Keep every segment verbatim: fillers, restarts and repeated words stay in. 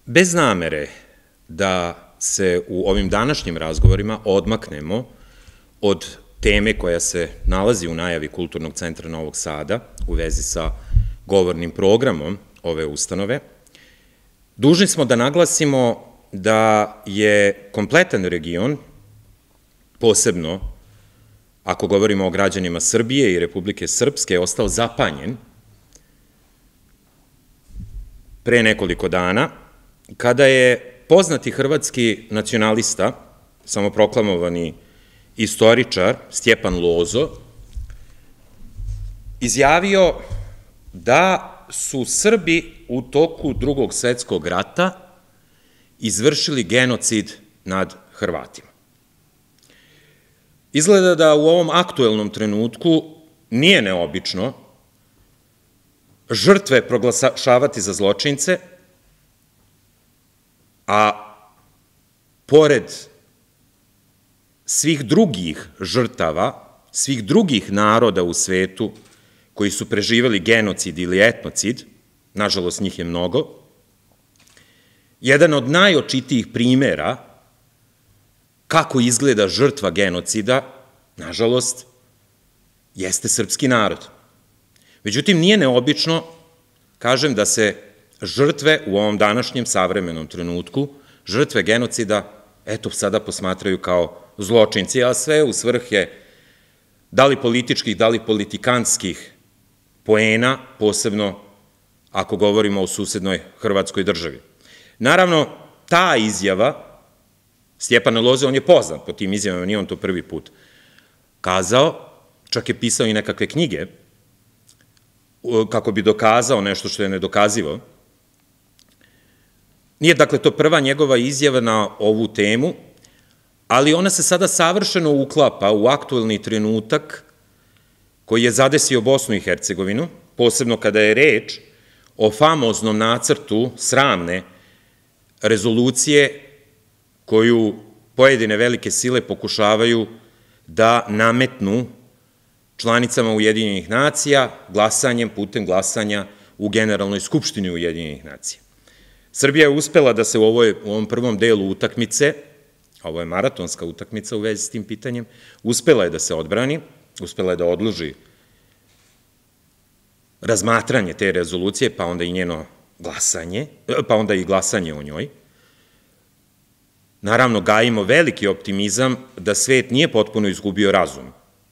Bez namere da se u ovim današnjim razgovorima odmaknemo od teme koja se nalazi u najavi Kulturnog centra Novog Sada u vezi sa govornim programom ove ustanove, dužni smo da naglasimo da je kompletan region, posebno ako govorimo o građanima Srbije i Republike Srpske, ostao zapanjen pre nekoliko dana, kada je poznati hrvatski nacionalista, samoproklamovani istoričar Stjepan Lozo, izjavio da su Srbi u toku Drugog svetskog rata izvršili genocid nad Hrvatima. Izgleda da u ovom aktuelnom trenutku nije neobično žrtve proglašavati za zločince, a pored svih drugih žrtava, svih drugih naroda u svetu koji su preživeli genocid ili etnocid, nažalost njih je mnogo, jedan od najočitijih primera kako izgleda žrtva genocida, nažalost, jeste srpski narod. Međutim, nije neobično, kažem, da se žrtve u ovom današnjem savremenom trenutku, žrtve genocida, eto, sada posmatraju kao zločinci, a sve u svrhe da li političkih, da li politikanskih poena, posebno ako govorimo o susednoj Hrvatskoj državi. Naravno, ta izjava Stjepana Loze, on je poznat po tim izjavama, nije on to prvi put kazao, čak je pisao i nekakve knjige, kako bi dokazao nešto što je nedokazivo. Nije, dakle, to prva njegova izjava na ovu temu, ali ona se sada savršeno uklapa u aktuelni trenutak koji je zadesio Bosnu i Hercegovinu, posebno kada je reč o famoznom nacrtu sramne rezolucije koju pojedine velike sile pokušavaju da nametnu članicama Ujedinjenih nacija glasanjem, putem glasanja u Generalnoj skupštini Ujedinjenih nacija. Srbija je uspela da se u ovom prvom delu utakmice, ovo je maratonska utakmica u vezi s tim pitanjem, uspela je da se odbrani, uspela je da odloži razmatranje te rezolucije, pa onda i njeno glasanje, pa onda i glasanje o njoj. Naravno, gajimo veliki optimizam da svet nije potpuno izgubio razum,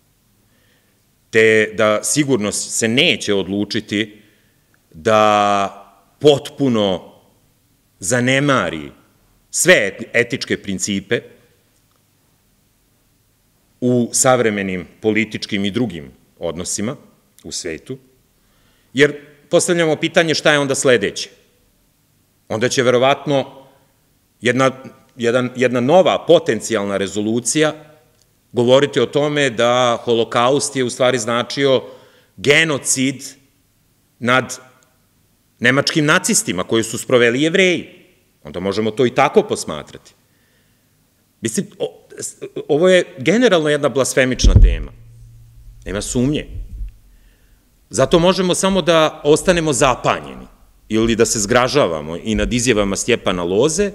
te da sigurno se neće odlučiti da potpuno zanemari sve etičke principe u savremenim političkim i drugim odnosima u svetu, jer postavljamo pitanje šta je onda sledeće. Onda će verovatno jedna, jedan, jedna nova potencijalna rezolucija govoriti o tome da holokaust je u stvari značio genocid nad nemačkim nacistima koji su sproveli Jevreji. Onda možemo to i tako posmatrati. Mislim, ovo je generalno jedna blasfemična tema. Nema sumnje. Zato možemo samo da ostanemo zapanjeni ili da se zgražavamo i nad izjavama Stjepana Loze,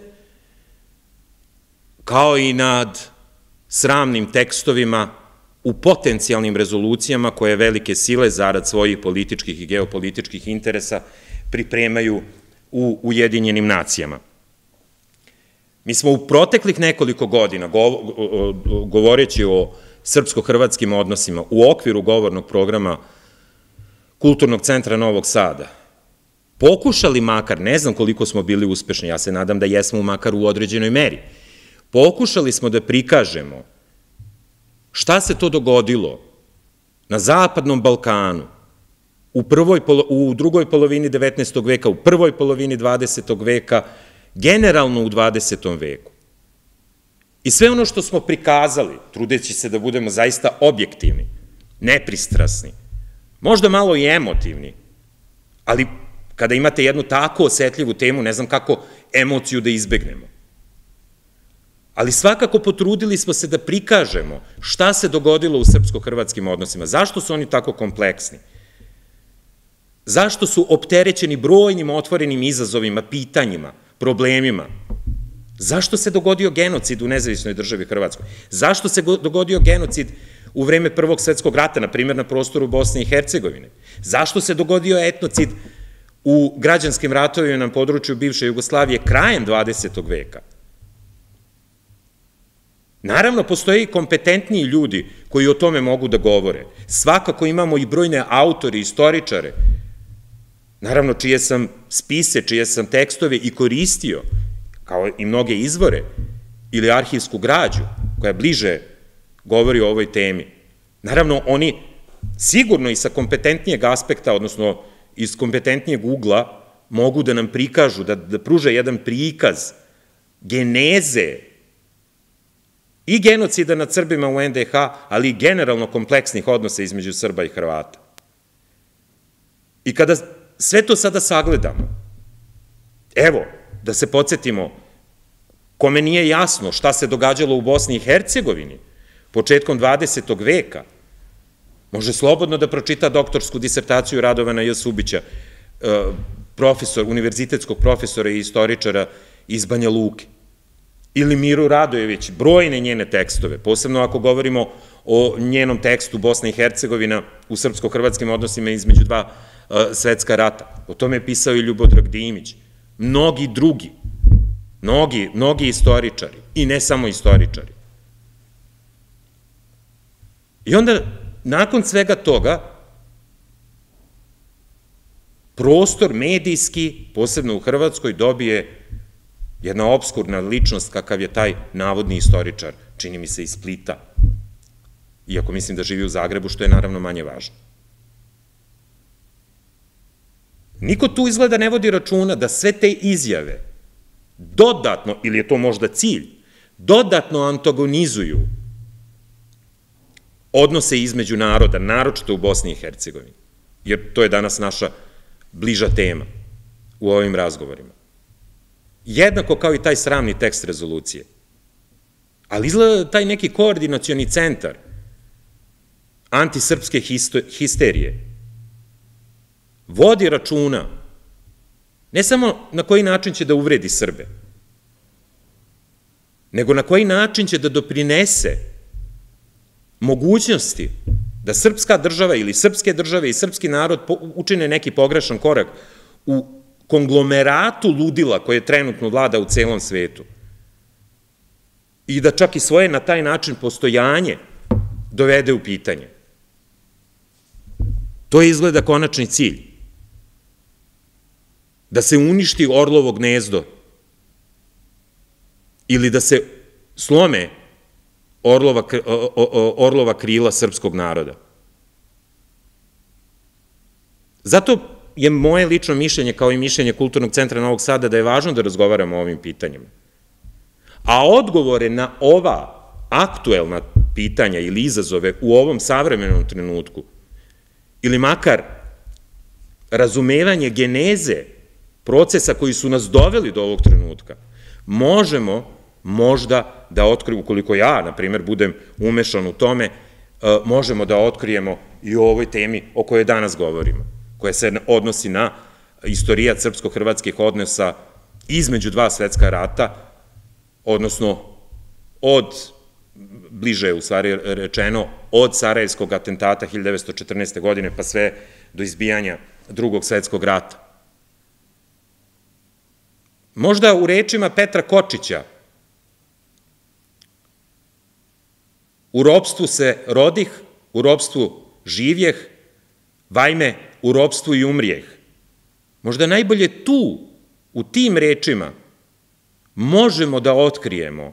kao i nad sramnim tekstovima u potencijalnim rezolucijama koje velike sile zarad svojih političkih i geopolitičkih interesa pripremaju u Ujedinjenim nacijama. Mi smo u proteklih nekoliko godina, govoreći o srpsko-hrvatskim odnosima, u okviru govornog programa Kulturnog centra Novog Sada, pokušali makar, ne znam koliko smo bili uspešni, ja se nadam da jesmo makar u određenoj meri, pokušali smo da prikažemo šta se to dogodilo na Zapadnom Balkanu u, prvoj, u drugoj polovini devetnaestog veka, u prvoj polovini dvadesetog veka, generalno u dvadesetom veku. I sve ono što smo prikazali, trudeći se da budemo zaista objektivni, nepristrasni, možda malo i emotivni, ali kada imate jednu tako osetljivu temu, ne znam kako emociju da izbegnemo. Ali svakako potrudili smo se da prikažemo šta se dogodilo u srpsko-hrvatskim odnosima, zašto su oni tako kompleksni, zašto su opterećeni brojnim otvorenim izazovima, pitanjima, problemima. Zašto se dogodio genocid u nezavisnoj državi Hrvatskoj? Zašto se dogodio genocid u vreme Prvog svetskog rata, na primjer na prostoru Bosne i Hercegovine? Zašto se dogodio etnocid u građanskim ratovima na području bivše Jugoslavije krajem dvadesetog veka? Naravno, postoje i kompetentniji ljudi koji o tome mogu da govore. Svakako imamo i brojne autore, istoričare, naravno čije sam spise, čije sam tekstove i koristio, kao i mnoge izvore ili arhivsku građu koja bliže govori o ovoj temi. Naravno, oni sigurno i sa kompetentnijeg aspekta, odnosno iz kompetentnijeg ugla, mogu da nam prikažu, da pruže jedan prikaz geneze i genocida nad Srbima u en de ha, ali i generalno kompleksnih odnosa između Srba i Hrvata. I kada sve to sada sagledamo, evo, da se podsjetimo, kome nije jasno šta se događalo u Bosni i Hercegovini početkom dvadesetog veka, može slobodno da pročita doktorsku disertaciju Radovana J. Subića, profesor, univerzitetskog profesora i istoričara iz Banja Luke, ili Miru Radojević, brojne njene tekstove, posebno ako govorimo o njenom tekstu Bosna i Hercegovina u srpsko-hrvatskim odnosima između dva svetska rata. O tome je pisao i Ljubodrag Dimić, mnogi drugi, mnogi, mnogi istoričari, i ne samo istoričari. I onda, nakon svega toga, prostor medijski, posebno u Hrvatskoj, dobije jedna opskurna ličnost kakav je taj navodni istoričar, čini mi se iz Splita, iako mislim da živi u Zagrebu, što je naravno manje važno. Niko tu izgleda ne vodi računa da sve te izjave dodatno, ili je to možda cilj, dodatno antagonizuju odnose između naroda, naročito u Bosni i Hercegovini, jer to je danas naša bliža tema u ovim razgovorima. Jednako kao i taj sramni tekst rezolucije. Ali izgleda taj neki koordinacioni centar antisrpske histerije vodi računa ne samo na koji način će da uvredi Srbe, nego na koji način će da doprinese mogućnosti da srpska država ili srpske države i srpski narod učine neki pogrešan korak u konglomeratu ludila koje trenutno vlada u celom svetu i da čak i svoje na taj način postojanje dovede u pitanje. To je izgleda konačni cilj. Da se uništi orlovo gnezdo ili da se slome orlova krila srpskog naroda. Zato je moje lično mišljenje, kao i mišljenje Kulturnog centra Novog Sada, da je važno da razgovaramo o ovim pitanjima. A odgovore na ova aktuelna pitanja ili izazove u ovom savremenom trenutku, ili makar razumevanje geneze procesa koji su nas doveli do ovog trenutka, možemo možda da otkrijemo, ukoliko ja, na primjer, budem umešan u tome, možemo da otkrijemo i o ovoj temi o kojoj danas govorimo, koja se odnosi na istorijat srpsko-hrvatskih odnosa između dva svetska rata, odnosno od, bliže je u stvari rečeno, od Sarajevskog atentata hiljadu devetsto četrnaeste. godine pa sve do izbijanja Drugog svetskog rata. Možda u rečima Petra Kočića, u ropstvu se rodih, u ropstvu živjeh, vajme, u ropstvu i umrijeh. Možda najbolje tu, u tim rečima, možemo da otkrijemo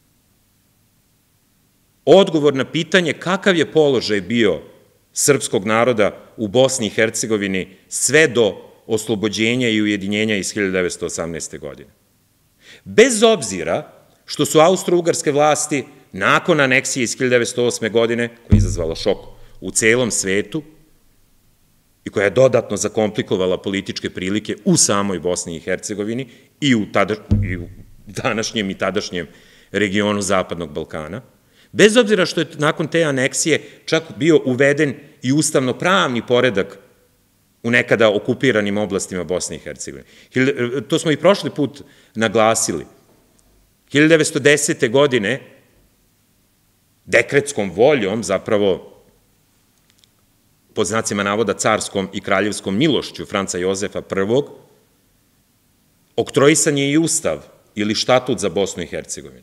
odgovor na pitanje kakav je položaj bio srpskog naroda u Bosni i Hercegovini sve do oslobođenja i ujedinjenja iz hiljadu devetsto osamnaeste. godine. Bez obzira što su austro-ugarske vlasti nakon aneksije iz hiljadu devetsto osme. godine, koja je izazvala šok u celom svetu i koja je dodatno zakomplikovala političke prilike u samoj Bosni i Hercegovini i u današnjem i tadašnjem regionu Zapadnog Balkana, bez obzira što je nakon te aneksije čak bio uveden i ustavno-pravni poredak u nekada okupiranim oblastima Bosne i Hercegovine. To smo i prošli put naglasili. hiljadu devetsto desete. godine dekretskom voljom, zapravo pod znacima navoda carskom i kraljevskom milošću Franca Jozefa prvog, oktroisan je i ustav ili štatut za Bosnu i Hercegovinu,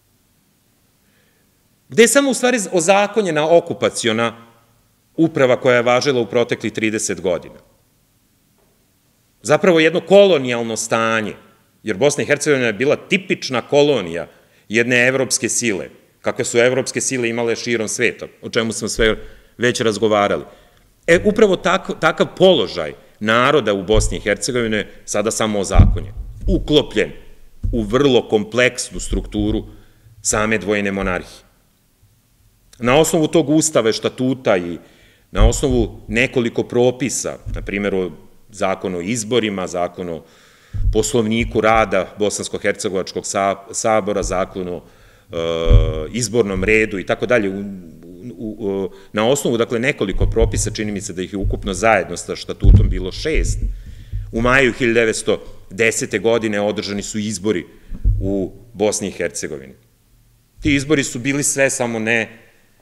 gde je samo u stvari ozakonjena okupaciona uprava koja je važila u proteklih trideset godina. Zapravo jedno kolonijalno stanje, jer Bosna i Hercegovina je bila tipična kolonija jedne evropske sile, kakve su evropske sile imale širom sveta, o čemu smo sve već razgovarali. E, upravo takav položaj naroda u Bosni i Hercegovini je sada samo ozakonjen, uklopljen u vrlo kompleksnu strukturu same dvojne monarhije. Na osnovu tog ustava, štatuta i na osnovu nekoliko propisa, na primjer o zakonu o izborima, zakonu o poslovniku rada Bosansko-Hercegovačkog sabora, zakonu o izbornom redu i tako dalje, na osnovu, dakle, nekoliko propisa, čini mi se da ih je ukupno zajedno sa štatutom bilo šest, u maju hiljadu devetsto desete. godine održani su izbori u Bosni i Hercegovini. Ti izbori su bili sve samo ne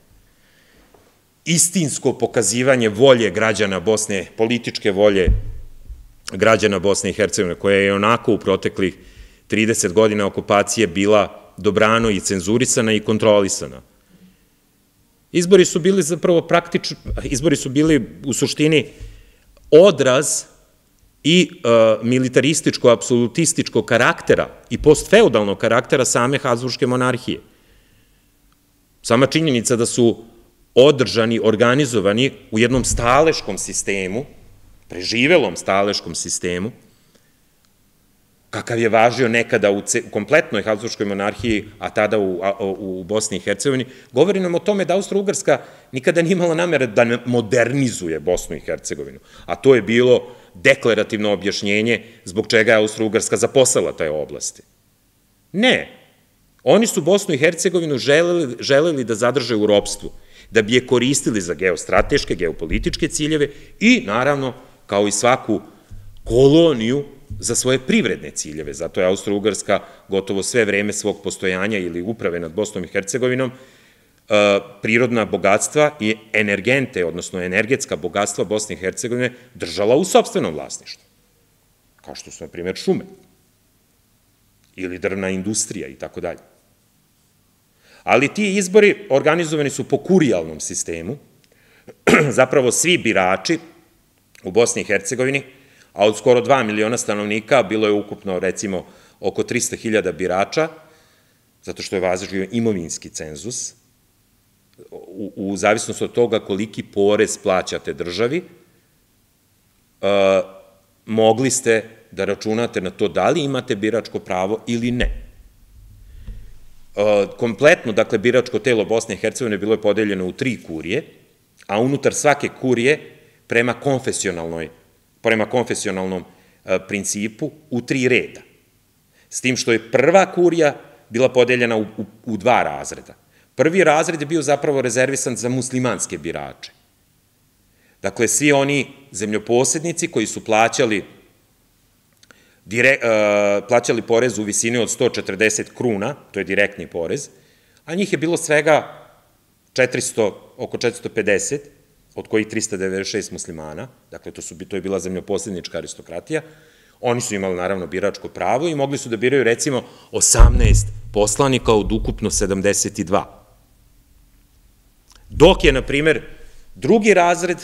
istinsko pokazivanje volje građana Bosne, političke volje građana Bosne i Hercegovine, koja je onako u proteklih trideset godina okupacije bila dobrano i cenzurisana i kontrolisana. Izbori su bili zapravo praktično, izbori su bili u suštini odraz i militarističko-apsolutističkog karaktera i postfeudalnog karaktera same Habsburške monarhije. Sama činjenica da su održani, organizovani u jednom staleškom sistemu, preživelom staleškom sistemu, kakav je važio nekada u kompletnoj Habsburškoj monarhiji, a tada u Bosni i Hercegovini, govori nam o tome da Austro-Ugarska nikada nije imala namere da modernizuje Bosnu i Hercegovinu, a to je bilo deklarativno objašnjenje zbog čega je Austro-Ugarska zaposela te oblasti. Ne, oni su Bosnu i Hercegovinu želeli da zadrže u ropstvu, da bi je koristili za geostrateške, geopolitičke ciljeve i, naravno, kao i svaku koloniju, za svoje privredne ciljeve. Zato je Austro-Ugarska gotovo sve vreme svog postojanja ili uprave nad Bosnom i Hercegovinom prirodna bogatstva i energente, odnosno energetska bogatstva Bosne i Hercegovine držala u sopstvenom vlasništvu, kao što su, na primjer, šume ili drvna industrija i tako dalje. Ali ti izbori organizovani su po kurijalnom sistemu, zapravo svi birači u Bosni i Hercegovini, a od skoro dva miliona stanovnika bilo je ukupno, recimo, oko trista hiljada birača, zato što je važio imovinski cenzus, u zavisnosti od toga koliki porez plaćate državi, mogli ste da računate na to da li imate biračko pravo ili ne. Kompletno, dakle, biračko telo Bosne i Hercegovine bilo je podeljeno u tri kurije, a unutar svake kurije prema konfesionalnoj prema konfesionalnom principu u tri reda. S tim što je prva kurija bila podeljena u dva razreda. Prvi razred je bio zapravo rezervisan za muslimanske birače. Dakle, svi oni zemljoposednici koji su plaćali plaćali porez u visini od sto četrdeset kruna, to je direktni porez, a njih je bilo svega oko četiristo pedeset, od kojih trista devedeset šest muslimana, dakle, to je bila zemljoposednička aristokratija. Oni su imali, naravno, biračko pravo i mogli su da biraju, recimo, osamnaest poslanika od ukupno sedamdeset dva. Dok je, na primer, drugi razred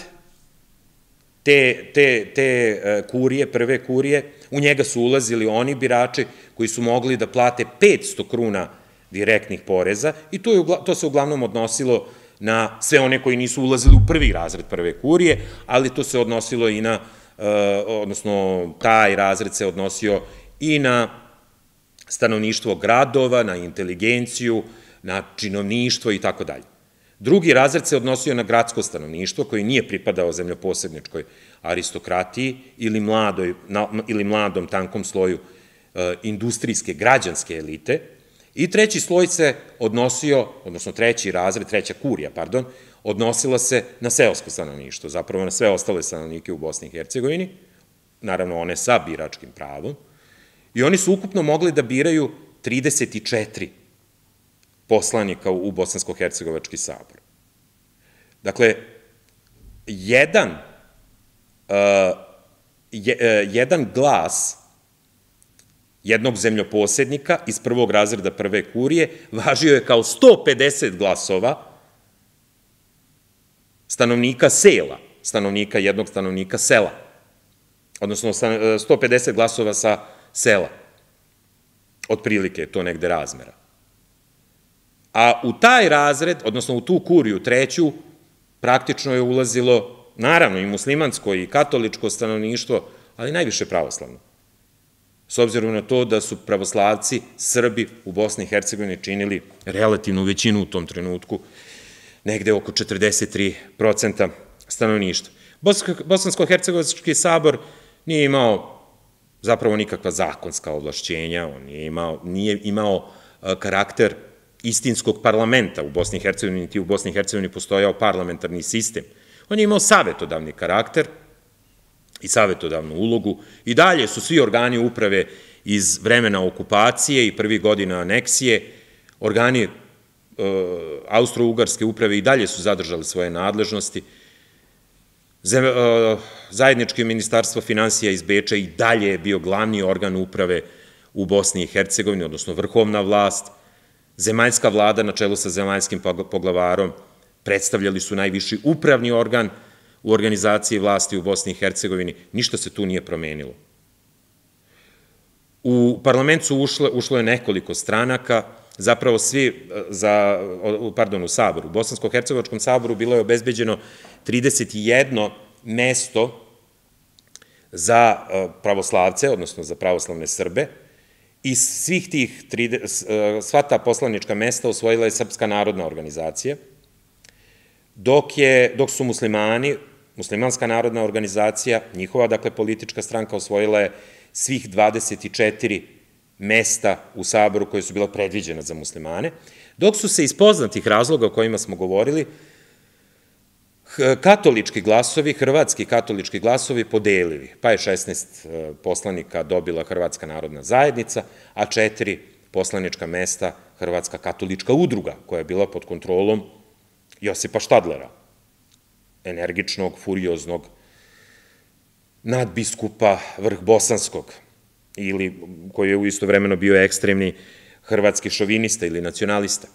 te kurije, prve kurije, u njega su ulazili oni birači koji su mogli da plate petsto kruna direktnih poreza i to se uglavnom odnosilo na sve one koji nisu ulazili u prvi razred prve kurije, ali to se odnosilo i na, odnosno taj razred se odnosio i na stanovništvo gradova, na inteligenciju, na činovništvo i tako dalje. Drugi razred se odnosio na gradsko stanovništvo koji nije pripadao zemljoposedničkoj aristokratiji ili mladom tankom sloju industrijske građanske elite I treći sloj se odnosio, odnosno treći razred, treća kurija, pardon, odnosila se na seosko stanovništvo, zapravo na sve ostale stanovnike u Bosni i Hercegovini, naravno one sa biračkim pravom, i oni su ukupno mogli da biraju trideset četiri poslanika u Bosansko-hercegovački sabor. Dakle, jedan, jedan glas jednog zemljoposednika iz prvog razreda prve kurije važio je kao sto pedeset glasova stanovnika sela, stanovnika jednog stanovnika sela, odnosno sto pedeset glasova sa sela, otprilike je to negde razmera. A u taj razred, odnosno u tu kuriju treću, praktično je ulazilo, naravno, i muslimansko i katoličko stanovništvo, ali najviše pravoslavno. S obzirom na to da su pravoslavci, Srbi u Bosni i Hercegovini činili relativnu većinu u tom trenutku, negde oko četrdeset tri procenta stanovništva. Bosansko-hercegovački sabor nije imao zapravo nikakva zakonska ovlašćenja, on nije imao karakter istinskog parlamenta u Bosni i Hercegovini, niti u Bosni i Hercegovini postojao parlamentarni sistem. On je imao savetodavni karakter i savetodavnu ulogu. I dalje su svi organi uprave iz vremena okupacije i prvih godina aneksije, organi Austro-Ugarske uprave i dalje su zadržali svoje nadležnosti. Zajednički ministarstvo finansija iz Beča i dalje je bio glavni organ uprave u Bosni i Hercegovini, odnosno vrhovna vlast. Zemaljska vlada na čelu sa zemaljskim poglavarom predstavljali su najviši upravni organ u organizaciji vlasti u Bosni i Hercegovini. Ništa se tu nije promenilo. U parlament su ušlo je nekoliko stranaka, zapravo svi, pardon, u saboru, u Bosansko-hercegovačkom saboru bilo je obezbeđeno trideset jedno mesto za pravoslavce, odnosno za pravoslavne Srbe, i svih tih, sva ta poslanička mesta osvojila je Srpska narodna organizacija, dok su muslimani, Muslimanska narodna organizacija, njihova, dakle, politička stranka osvojila je svih dvadeset četiri mesta u saboru koje su bila predviđena za muslimane, dok su se iz poznatih razloga o kojima smo govorili, katolički glasovi, hrvatski katolički glasovi podelili, pa je šesnaest poslanika dobila Hrvatska narodna zajednica, a četiri poslanička mesta Hrvatska katolička udruga, koja je bila pod kontrolom Josipa Štadlera, energičnog, furioznog nadbiskupa Vrhbosanskog, ili koji je u isto vremeno bio ekstremni hrvatski šovinista ili nacionalista.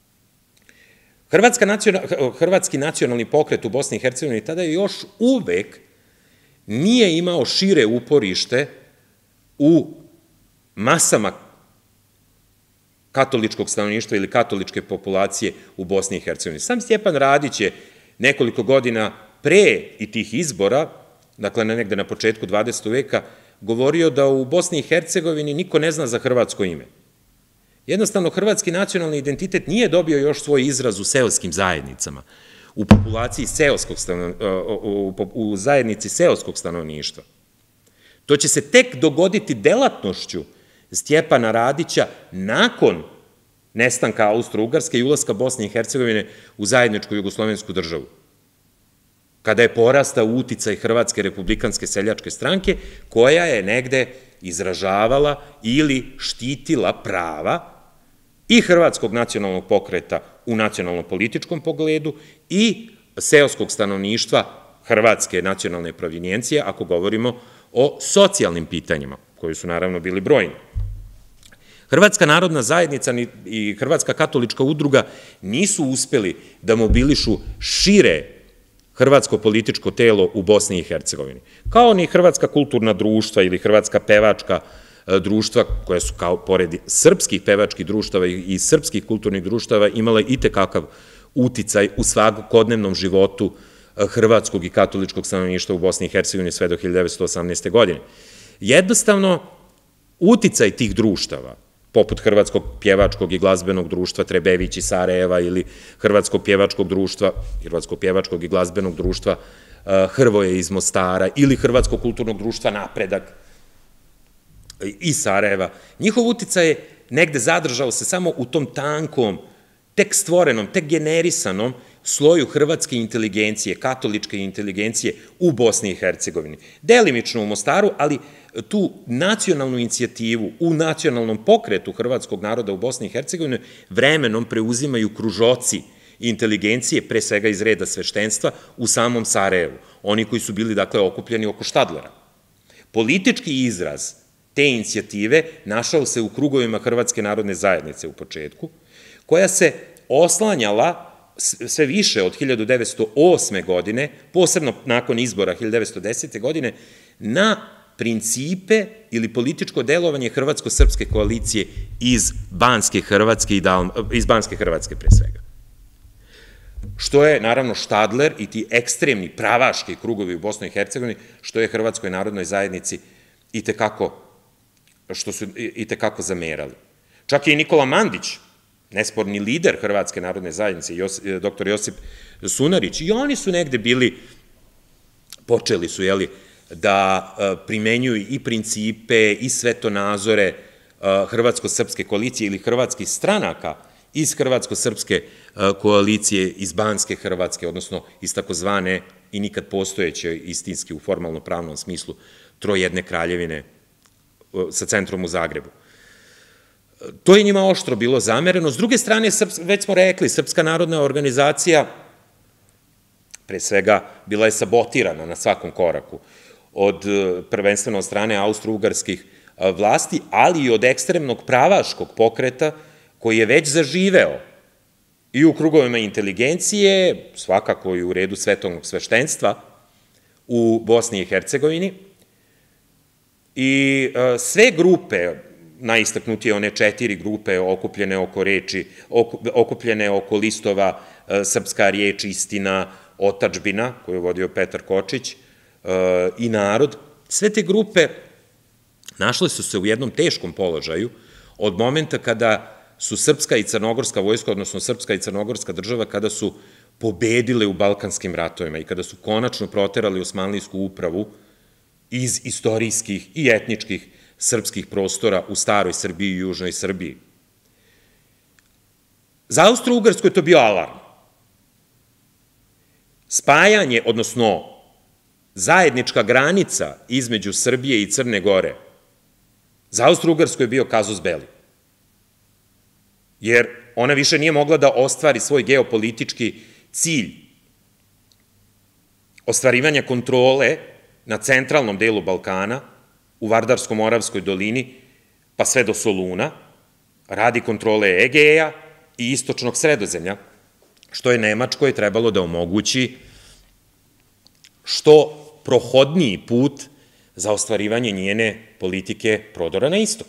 Hrvatski nacionalni pokret u Bosni i Hercegovini tada je još uvek nije imao šire uporište u masama katoličkog stanovništva ili katoličke populacije u Bosni i Hercegovini. Sam Stjepan Radić je nekoliko godina pre i tih izbora, dakle negde na početku dvadesetog veka, govorio da u Bosni i Hercegovini niko ne zna za hrvatsko ime. Jednostavno, hrvatski nacionalni identitet nije dobio još svoj izraz u seoskim zajednicama, u populaciji seoskog u zajednici seoskog stanovništva. To će se tek dogoditi delatnošću Stjepana Radića nakon nestanka Austro-Ugarske i ulaska Bosne i Hercegovine u zajedničku jugoslovensku državu, kada je porastao uticaj Hrvatske republikanske seljačke stranke, koja je negde izražavala ili štitila prava i hrvatskog nacionalnog pokreta u nacionalno-političkom pogledu i seoskog stanovništva hrvatske nacionalne provinijencije, ako govorimo o socijalnim pitanjima, koji su naravno bili brojni. Hrvatska narodna zajednica i Hrvatska katolička udruga nisu uspeli da mobilišu šire hrvatsko političko telo u Bosni i Hercegovini, kao ni hrvatska kulturna društva ili hrvatska pevačka društva, koja su kao pored srpskih pevačkih društava i srpskih kulturnih društava imala i tekakav uticaj u svakodnevnom životu hrvatskog i katoličkog stanovništva u Bosni i Hercegovini sve do hiljadu devetsto osamnaeste. godine. Jednostavno, uticaj tih društava, poput Hrvatskog pjevačkog i glazbenog društva Trebević iz Sarajeva ili Hrvatskog pjevačkog društva, Hrvatskog pjevačkog i glazbenog društva Hrvoje iz Mostara ili Hrvatskog kulturnog društva Napredak iz Sarajeva, njihov uticaj je negde zadržao se samo u tom tankom, tek stvorenom, tek generisanom sloju hrvatske inteligencije, katoličke inteligencije u Bosni i Hercegovini. Delimično u Mostaru, ali tu nacionalnu inicijativu u nacionalnom pokretu hrvatskog naroda u Bosni i Hercegovini vremenom preuzimaju kružoci inteligencije, pre svega iz reda sveštenstva, u samom Sarajevu. Oni koji su bili, dakle, okupljeni oko Štadlera. Politički izraz te inicijative našao se u krugovima Hrvatske narodne zajednice u početku, koja se oslanjala sve više od hiljadu devetsto osme. godine, posebno nakon izbora hiljadu devetsto desete. godine, na principe ili političko delovanje Hrvatsko-srpske koalicije iz Banske Hrvatske, iz Banske Hrvatske pre svega. Što je, naravno, Štadler i ti ekstremni pravaški krugovi u Bosni i Hercegovini, što je Hrvatskoj narodnoj zajednici i tekako, što su i tekako zamerali. Čak je i Nikola Mandić, nesporni lider Hrvatske narodne zajednice, doktor Josip Sunarić, i oni su negde bili, počeli su, jeli, da primenjuju i principe i svetonazore Hrvatsko-srpske koalicije ili hrvatskih stranaka iz Hrvatsko-srpske koalicije iz Banske Hrvatske, odnosno iz takozvane i nikad postojeće istinski u formalno-pravnom smislu trojedne kraljevine sa centrom u Zagrebu. To je njima oštro bilo zamereno. S druge strane, već smo rekli, Srpska narodna organizacija pre svega bila je sabotirana na svakom koraku od prvenstveno od strane austro-ugarskih vlasti, ali i od ekstremnog pravaškog pokreta koji je već zaživeo i u krugovima inteligencije, svakako i u redu svetovnog sveštenstva u Bosni i Hercegovini. I sve grupe, najistaknutije one četiri grupe okupljene oko reči, okupljene oko listova Srpska riječ, Istina, Otadžbina, koju je vodio Petar Kočić, i Narod, sve te grupe našle su se u jednom teškom položaju od momenta kada su srpska i crnogorska vojska, odnosno srpska i crnogorska država, kada su pobedile u Balkanskim ratovima i kada su konačno proterali Osmanlijsku upravu iz istorijskih i etničkih srpskih prostora u staroj Srbiji i južnoj Srbiji. Za Austro-Ugarsku je to bio alarm. Spajanje, odnosno zajednička granica između Srbije i Crne Gore, za Austro-Ugarsku je bio kazus belli. Jer ona više nije mogla da ostvari svoj geopolitički cilj ostvarivanja kontrole na centralnom delu Balkana, u Vardarsko-Moravskoj dolini, pa sve do Soluna, radi kontrole Egeja i istočnog Sredozemlja, što je Nemačkoj trebalo da omogući što prohodniji put za ostvarivanje njene politike prodora na istok.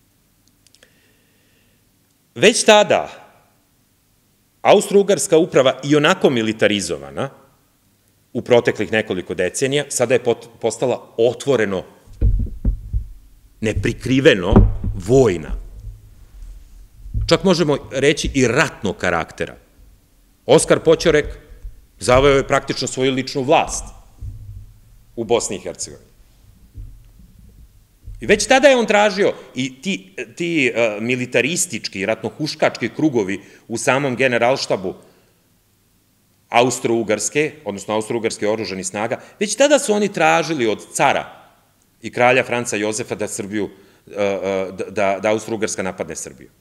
Već tada Austro-Ugarska uprava, i onako militarizovana u proteklih nekoliko decenija, sada je postala otvoreno, neprikriveno vojna. Čak možemo reći i ratnog karaktera. Oskar Poćorek zaveo je praktično svoju ličnu vlast u Bosni i Hercegovini. I već tada je on tražio, i ti militaristički, ratnohuškački krugovi u samom generalštabu Austro-Ugarske, odnosno Austro-Ugarske oružanih snaga, već tada su oni tražili od cara i kralja Franca Jozefa da Srbiju, da Austro-Ugarska napadne Srbiju.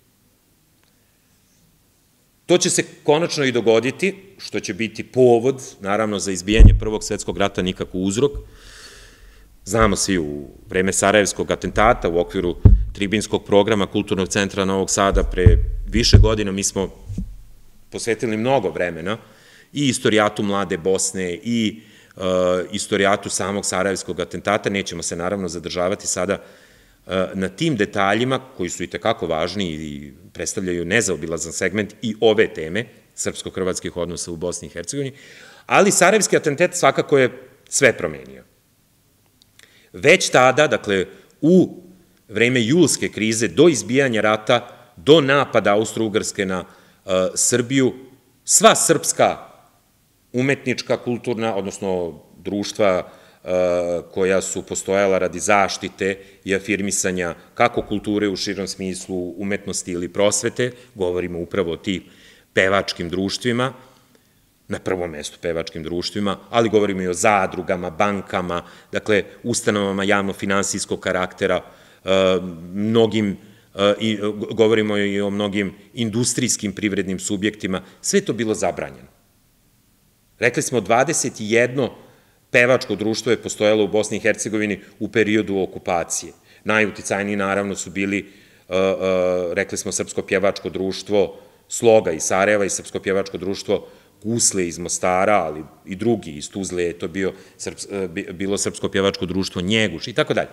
To će se konačno i dogoditi, što će biti povod, naravno, za izbijanje Prvog svetskog rata, nikako uzrok. Znamo svi, u vreme Sarajevskog atentata, u okviru tribinskog programa Kulturnog centra Novog Sada, pre više godina mi smo posvetili mnogo vremena i istorijatu Mlade Bosne i istorijatu samog Sarajevskog atentata. Nećemo se naravno zadržavati sada na tim detaljima koji su i tekako važni i predstavljaju nezaobilazan segment i ove teme srpsko-hrvatskih odnosa u Bosni i Hercegovini, ali Sarajevski atentat svakako je sve promenio. Već tada, dakle, u vreme julske krize, do izbijanja rata, do napada Austro-Ugarske na Srbiju, sva srpska umetnička, kulturna, odnosno društva koja su postojala radi zaštite i afirmisanja kako kulture u širom smislu umetnosti ili prosvete, govorimo upravo o tim pevačkim društvima, na prvom mestu pevačkim društvima, ali govorimo i o zadrugama, bankama, dakle, ustanovama javno-finansijskog karaktera, mnogim, govorimo i o mnogim industrijskim privrednim subjektima, sve to bilo zabranjeno. Rekli smo, dvadeset jedno pevačko društvo je postojalo u Bosni i Hercegovini u periodu okupacije. Najuticajniji, naravno, su bili, rekli smo, Srpsko pjevačko društvo Sloga iz Sarajeva i Srpsko pjevačko društvo Gusle iz Mostara, ali i drugi, iz Tuzle je to bilo Srpsko pjevačko društvo Njeguš i tako dalje.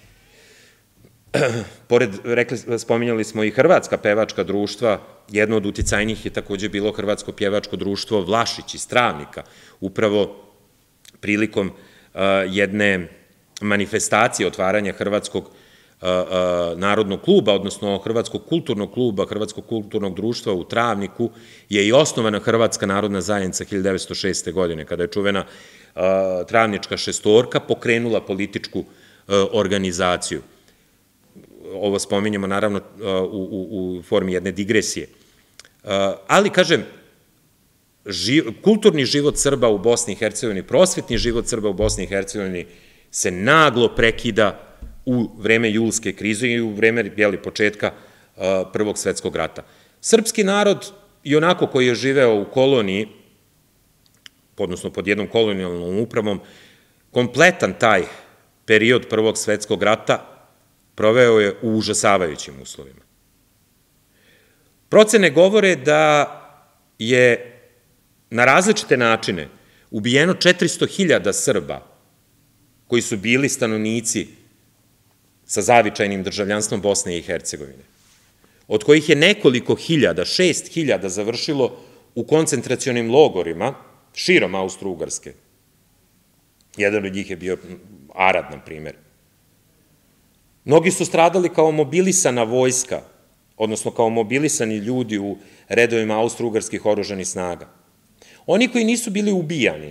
Pored, rekli, spominjali smo i hrvatska pevačka društva, jedno od uticajnijih je takođe bilo Hrvatsko pjevačko društvo Vlašić iz Travnika, upravo prilikom jedne manifestacije otvaranja Hrvatskog narodnog kluba, odnosno Hrvatskog kulturnog kluba, Hrvatskog kulturnog društva u Travniku, je i osnovana Hrvatska narodna zajednica hiljadu devetsto šeste. godine, kada je čuvena Travnička šestorka pokrenula političku organizaciju. Ovo spominjamo, naravno, u formi jedne digresije. Ali, kažem, kulturni život Srba u Bosni i Hercegovini, prosvetni život Srba u Bosni i Hercegovini se naglo prekida u vreme julske krize i u vreme početka Prvog svetskog rata. Srpski narod, i onako koji je živeo u koloniji, odnosno pod jednom kolonijalnom upravom, kompletan taj period Prvog svetskog rata proveo je u užasavajućim uslovima. Procene govore da je na različite načine ubijeno četiristo hiljada Srba koji su bili stanovnici sa zavičajnim državljanstvom Bosne i Hercegovine, od kojih je nekoliko hiljada, šest hiljada završilo u koncentracionim logorima širom Austro-Ugarske. Jedan od njih je bio Arad, na primer. Mnogi su stradali kao mobilisana vojska, odnosno kao mobilisani ljudi u redovima austro-ugarskih oružanih snaga. Oni koji nisu bili ubijani,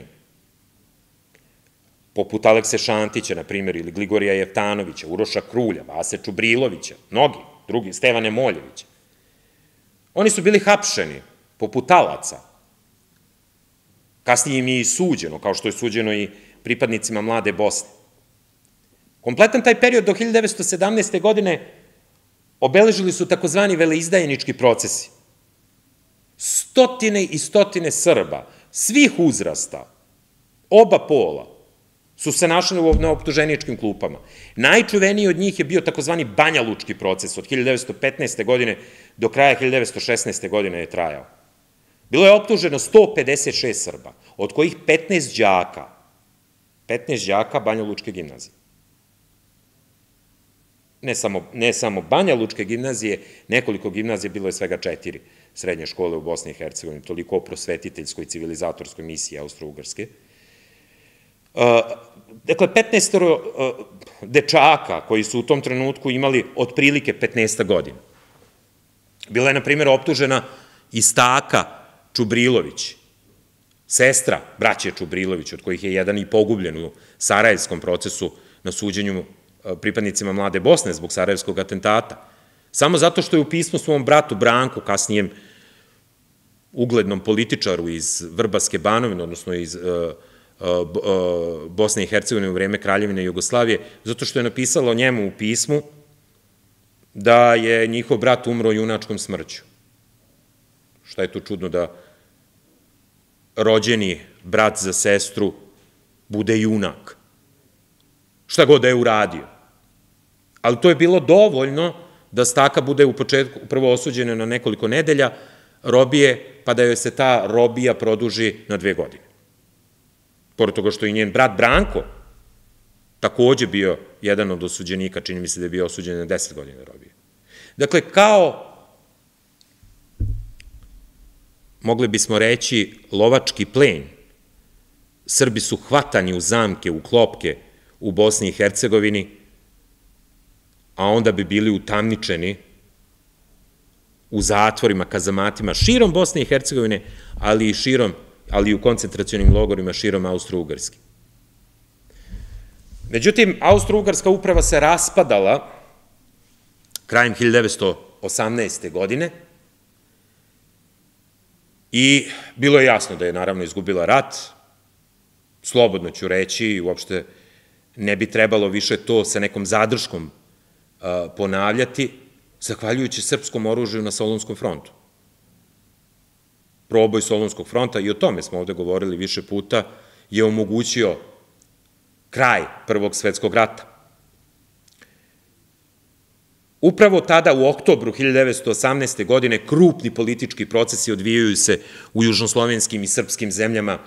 poput Alekse Šantića, na primjer, ili Gligorija Jeftanovića, Uroša Krulja, Vase Čubrilovića, mnogi drugi, Stevane Moljevića, oni su bili hapšeni, poput talaca. Kasnije im je i suđeno, kao što je suđeno i pripadnicima Mlade Bosne. Kompletan taj period do hiljadu devetsto sedamnaeste. godine obeležili su takozvani veleizdajnički procesi. Stotine i stotine Srba, svih uzrasta, oba pola, su se našli u neoptuženičkim klupama. Najčuveniji od njih je bio takozvani Banjalučki proces, od hiljadu devetsto petnaeste. godine do kraja hiljadu devetsto šesnaeste. godine je trajao. Bilo je optuženo sto pedeset šest Srba, od kojih petnaest đaka, petnaest đaka Banjalučke gimnazije. Ne samo Banjalučke gimnazije, nekoliko gimnazije, bilo je svega četiri srednje škole u Bosni i Hercegovini, toliko o prosvetiteljskoj civilizatorskoj misiji Austro-Ugarske. Dakle, petnaest dečaka koji su u tom trenutku imali otprilike petnaest godina. Bila je, na primjer, optužena i Staka Čubrilović, sestra braće Čubrilović, od kojih je jedan i pogubljen u Sarajevskom procesu na suđenju pripadnicima Mlade Bosne zbog Sarajevskog atentata, samo zato što je u pismu svom bratu Branku, kasnijem uglednom političaru iz Vrbaske Banovine, odnosno iz Bosne i Hercegovine u vreme Kraljevine Jugoslavije, zato što je napisala o njemu u pismu da je njihov brat umro junačkom smrću. Šta je tu čudno da rođeni brat za sestru bude junak? Šta god da je uradio. Ali to je bilo dovoljno da Staka bude u početku prvo osuđena na nekoliko nedelja robije, pa da joj se ta robija produži na dve godine. Pored toga što i njen brat Branko takođe bio jedan od osuđenika, čini mi se da je bio osuđen na deset godina robije. Dakle, kao, mogli bismo reći, lovački plen, Srbi su hvatani u zamke, u klopke u Bosni i Hercegovini, a onda bi bili utamničeni u zatvorima, kazamatima širom Bosne i Hercegovine, ali i širom, ali i u koncentracionim logorima širom Austro-Ugarske. Međutim, Austro-Ugarska uprava se raspadala krajem hiljadu devetsto osamnaeste. godine i bilo je jasno da je naravno izgubila rat, slobodno ću reći, i uopšte ne bi trebalo više to sa nekom zadrškom ponavljati, zahvaljujući srpskom oružju na Solunskom frontu. Proboj Solunskog fronta, i o tome smo ovde govorili više puta, je omogućio kraj Prvog svetskog rata. Upravo tada, u oktobru hiljadu devetsto osamnaeste. godine, krupni politički procesi odvijaju se u južnoslovenskim i srpskim zemljama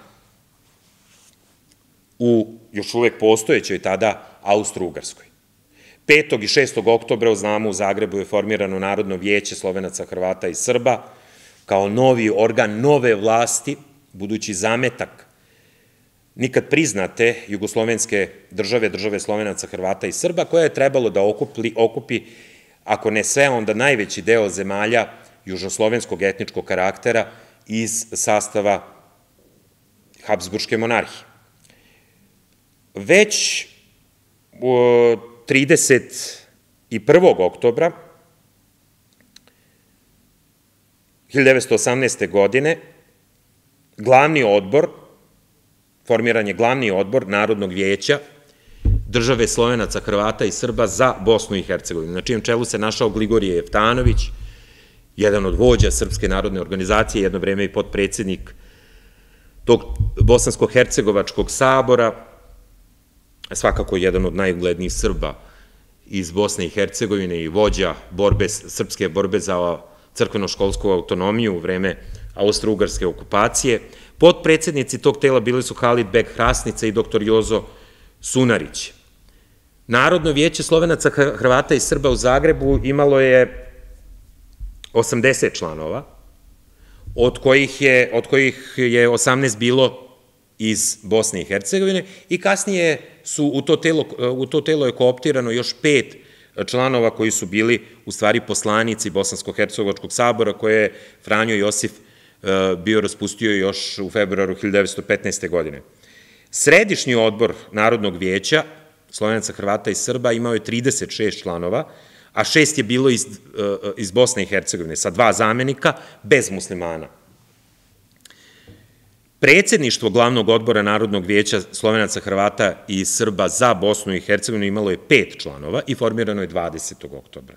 u još uvek postojećoj tada Austro-Ugarskoj. petog i šestog oktobra, znamo, u Zagrebu je formirano Narodno vijeće Slovenaca, Hrvata i Srba, kao novi organ nove vlasti, budući zametak nikad priznate jugoslovenske države, države Slovenaca, Hrvata i Srba, koja je trebalo da okupi, ako ne sve, onda najveći deo zemalja južnoslovenskog etničkog karaktera iz sastava Habsburške monarhije. Već trideset prvog oktobra hiljadu devetsto osamnaeste. godine glavni odbor, formiran je glavni odbor Narodnog vijeća države Slovenaca, Hrvata i Srba za Bosnu i Hercegovinu, na čijem čelu se našao Gligorije Jeftanović, jedan od vođa Srpske narodne organizacije, jedno vreme i potpredsednik tog Bosansko-hercegovačkog sabora, svakako jedan od najuglednijih Srba iz Bosne i Hercegovine i vođa srpske borbe za crkveno-školsku autonomiju u vreme Austro-Ugarske okupacije. Potpredsednici tog tela bili su Halid Bek Hrasnica i doktor Jozo Sunarić. Narodno vijeće Slovenaca, Hrvata i Srba u Zagrebu imalo je osamdeset članova, od kojih je osamnaest bilo iz Bosne i Hercegovine, i kasnije su u to telo je kooptirano još pet članova koji su bili u stvari poslanici Bosansko-hercegovačkog sabora, koje je Franjo Josif bio raspustio još u februaru hiljadu devetsto petnaeste. godine. Središnji odbor Narodnog vijeća Slovenaca, Hrvata i Srba imao je trideset šest članova, a šest je bilo iz Bosne i Hercegovine, sa dva zamenika, bez muslimana. Predsedništvo glavnog odbora Narodnog vijeća Slovenaca, Hrvata i Srba za Bosnu i Hercegovinu imalo je pet članova i formirano je dvadesetog oktobra.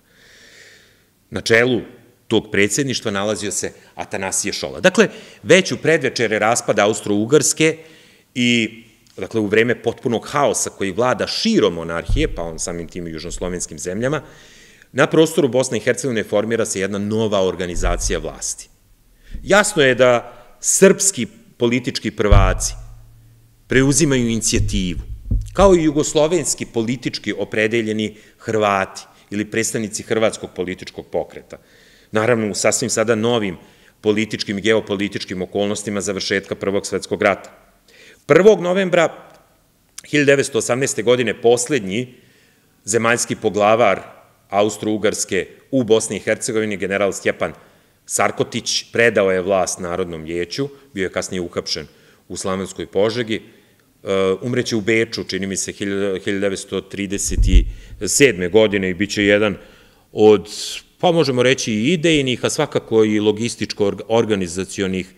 Na čelu tog predsedništva nalazio se Atanasije Šola. Dakle, već u predvečere raspada Austro-Ugarske i dakle u vreme potpunog haosa koji vlada širom monarhije, pa on samim tim i južnoslovenskim zemljama, na prostoru Bosne i Hercegovine formira se jedna nova organizacija vlasti. Jasno je da srpski politički prvaci preuzimaju inicijativu, kao i jugoslovenski politički opredeljeni Hrvati ili predstavnici hrvatskog političkog pokreta. Naravno, u sasvim sada novim političkim i geopolitičkim okolnostima završetka Prvog svetskog rata. prvog novembra hiljadu devetsto osamnaeste. godine poslednji zemaljski poglavar Austro-Ugarske u Bosni i Hercegovini, general Stjepan Sarkotić, predao je vlast Narodnom vijeću, bio je kasnije uhapšen u Slavonskoj Požegi, umreće u Beču, čini mi se, hiljadu devetsto trideset sedme. godine i bit će jedan od, pa možemo reći, i idejnih, a svakako i logističko-organizacionih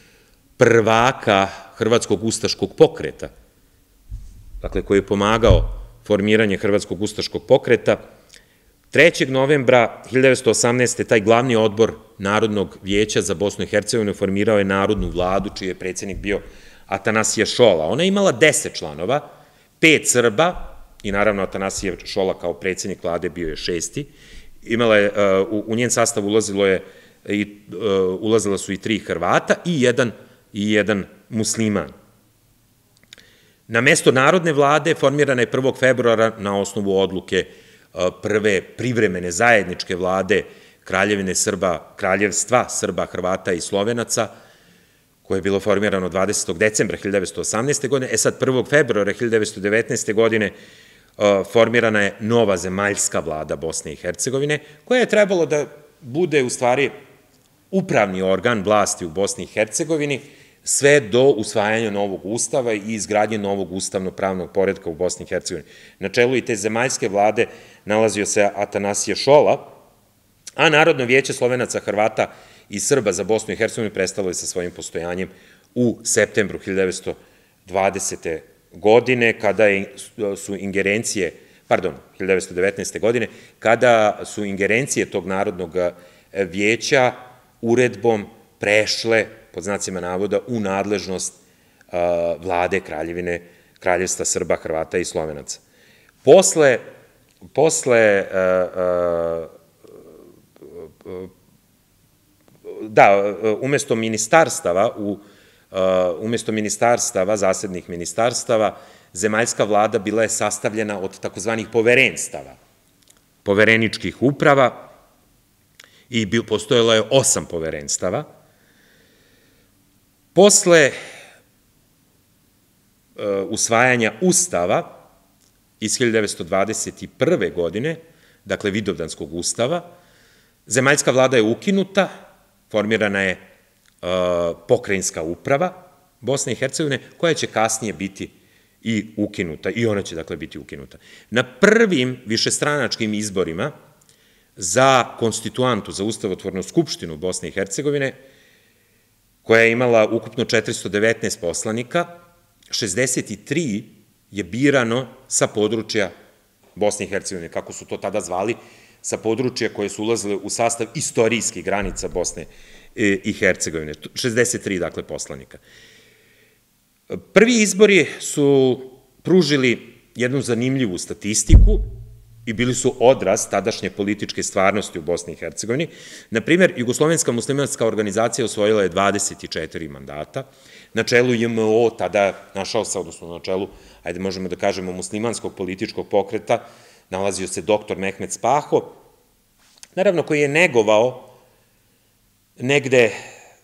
prvaka Hrvatskog ustaškog pokreta, dakle, koji je pomagao formiranje Hrvatskog ustaškog pokreta. trećeg novembra hiljadu devetsto osamnaeste. taj glavni odbor Narodnog vijeća za Bosnu i Hercegovinu formirao je Narodnu vladu, čiji je predsednik bio Atanasije Šola. Ona je imala deset članova, pet Srba, i naravno Atanasije Šola kao predsednik vlade bio je šesti. U njen sastav ulazila su i tri Hrvata i jedan musliman. Na mesto Narodne vlade formirana je prvog februara na osnovu odluke prve privremene zajedničke vlade Kraljevine Srba, Kraljevstva Srba, Hrvata i Slovenaca, koje je bilo formirano dvadesetog decembra hiljadu devetsto osamnaeste. godine. E sad, prvog februara hiljadu devetsto devetnaeste. godine formirana je nova zemaljska vlada Bosne i Hercegovine, koja je trebalo da bude u stvari upravni organ vlasti u Bosni i Hercegovini, sve do usvajanja novog ustava i izgradnje novog ustavno-pravnog poretka u Bosni i Hercegovini. Na čelu i te zemaljske vlade nalazio se Atanasije Šola, a Narodno vijeće Slovenaca, Hrvata i Srba za Bosnu i Hercegovinu prestalo je sa svojim postojanjem u septembru hiljadu devetsto dvadesete godine, kada su ingerencije, pardon, hiljadu devetsto devetnaeste godine, kada su ingerencije tog Narodnog vijeća uredbom prešle, pod znacima navoda, u nadležnost vlade Kraljevine, Kraljevstva Srba, Hrvata i Slovenaca. Posle, posle, da, umesto ministarstava, umesto ministarstava, zasednih ministarstava, zemaljska vlada bila je sastavljena od takozvanih poverenstava, povereničkih uprava, i postojalo je osam poverenstava. Posle usvajanja Ustava iz hiljadu devetsto dvadeset prve. godine, dakle Vidovdanskog ustava, zemaljska vlada je ukinuta, formirana je pokrajinska uprava Bosne i Hercegovine, koja će kasnije biti i ukinuta, i ona će dakle biti ukinuta. Na prvim višestranačkim izborima za konstituantu, za ustavotvornu skupštinu Bosne i Hercegovine, koja je imala ukupno četiristo devetnaest poslanika, šezdeset tri je birano sa područja Bosne i Hercegovine, kako su to tada zvali, sa područja koje su ulazile u sastav istorijskih granica Bosne i Hercegovine, šezdeset tri, dakle, poslanika. Prvi izbori su pružili jednu zanimljivu statistiku i bili su odraz tadašnje političke stvarnosti u Bosni i Hercegovini. Naprimer, Jugoslovenska muslimanska organizacija osvojila je dvadeset četiri mandata, na čelu J M O, tada našao se, odnosno na čelu, ajde možemo da kažemo, muslimanskog političkog pokreta, nalazio se doktor Mehmet Spaho, naravno koji je negovao negde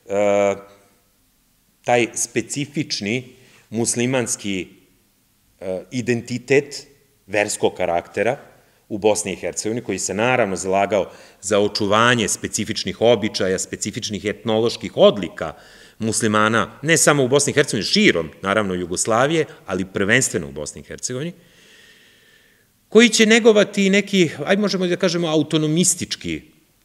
taj specifični muslimanski identitet verskog karaktera u Bosni i Hercegovini, koji se naravno zalagao za očuvanje specifičnih običaja, specifičnih etnoloških odlika muslimana, ne samo u Bosni i Hercegovini, širom, naravno, Jugoslavije, ali prvenstveno u Bosni i Hercegovini, koji će negovati neki, ajde možemo da kažemo, autonomistički,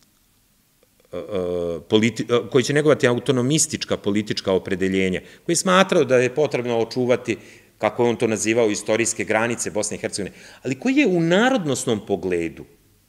koji će negovati autonomistička politička opredeljenja, koji je smatrao da je potrebno očuvati, kako je on to nazivao, istorijske granice Bosne i Hercegovine, ali koji je u narodnosnom pogledu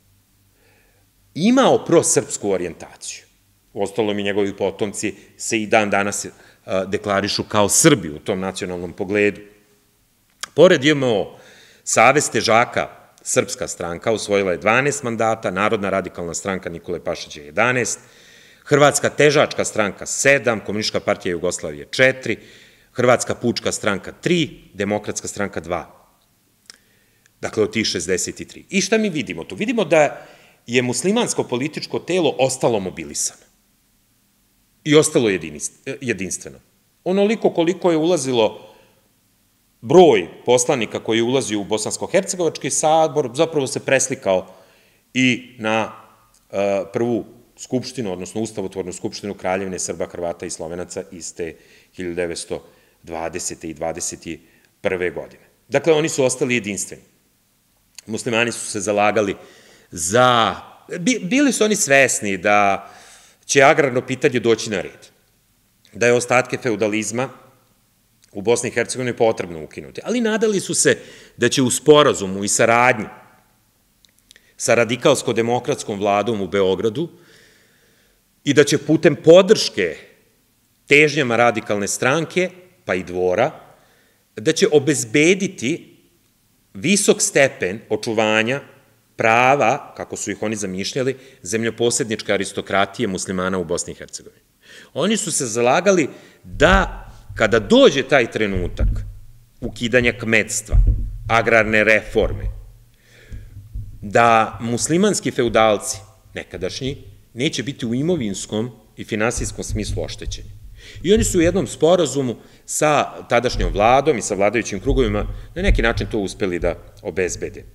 imao prosrpsku orijentaciju. Uostalom i njegovi potomci se i dan danas deklarišu kao Srbi u tom nacionalnom pogledu. Pored J M O, Savez težaka, Srpska stranka, osvojila je dvanaest mandata, Narodna radikalna stranka Nikole Pašića jedanaest, Hrvatska težačka stranka sedam, Komunistička partija Jugoslavije četiri, Hrvatska pučka stranka tri, Demokratska stranka dva. Dakle, od tih šezdeset tri. I šta mi vidimo tu? Vidimo da je muslimansko političko telo ostalo mobilisano i ostalo jedinstveno. Onoliko koliko je ulazilo broj poslanika koji je ulazio u Bosansko-hercegovački sabor, zapravo se preslikao i na prvu skupštinu, odnosno ustavotvornu skupštinu Kraljevine Srba, Hrvata i Slovenaca iz te hiljadu devetsto dvadesete i dvadeset prve. godine. Dakle, oni su ostali jedinstveni. Muslimani su se zalagali za... Bili su oni svesni da će agrarno pitanje doći na red, da je ostatke feudalizma u Bosni i Hercegovini potrebno ukinuti, ali nadali su se da će u sporazumu i saradnji sa radikalsko-demokratskom vladom u Beogradu i da će putem podrške težnjama radikalne stranke, pa i dvora, da će obezbediti visok stepen očuvanja prava, kako su ih oni zamišljali, zemljoposedničke aristokratije muslimana u Bosni i Hercegovini. Oni su se zalagali da, kada dođe taj trenutak ukidanja kmetstva, agrarne reforme, da muslimanski feudalci, nekadašnji, neće biti u imovinskom i finansijskom smislu oštećeni. I oni su u jednom sporazumu sa tadašnjom vladom i sa vladajućim krugovima na neki način to uspeli da obezbede.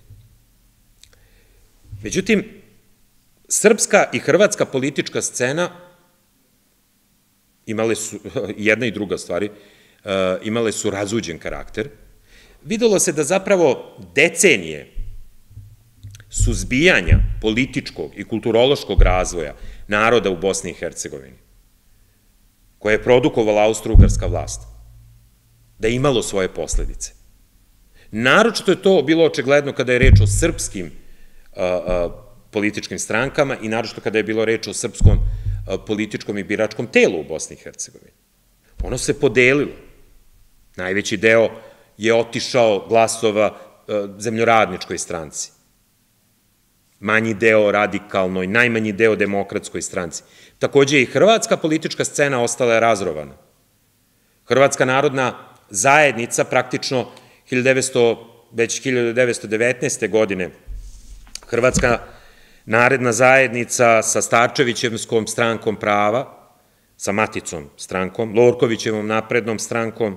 Međutim, srpska i hrvatska politička scena imale su, jedna i druga stvari, imale su razuđen karakter, videlo se da zapravo decenije suzbijanja političkog i kulturološkog razvoja naroda u Bosni i Hercegovini, koje je produkovala austro-ugarska vlast, da je imalo svoje posledice. Naročito je to bilo očigledno kada je reč o srpskim političkim strankama i naročito kada je bilo reč o srpskom političkom i biračkom telu u Bosni i Hercegovini. Ono se podelilo. Najveći deo je otišao glasova zemljoradničkoj stranci. Manji deo radikalnoj, najmanji deo demokratskoj stranci. Takođe i hrvatska politička scena ostala je razrovana. Hrvatska narodna zajednica praktično već hiljadu devetsto devetnaeste. godine Hrvatska narodna zajednica sa Starčevićevskom strankom prava, sa Maticom strankom, Lorkovićevom naprednom strankom,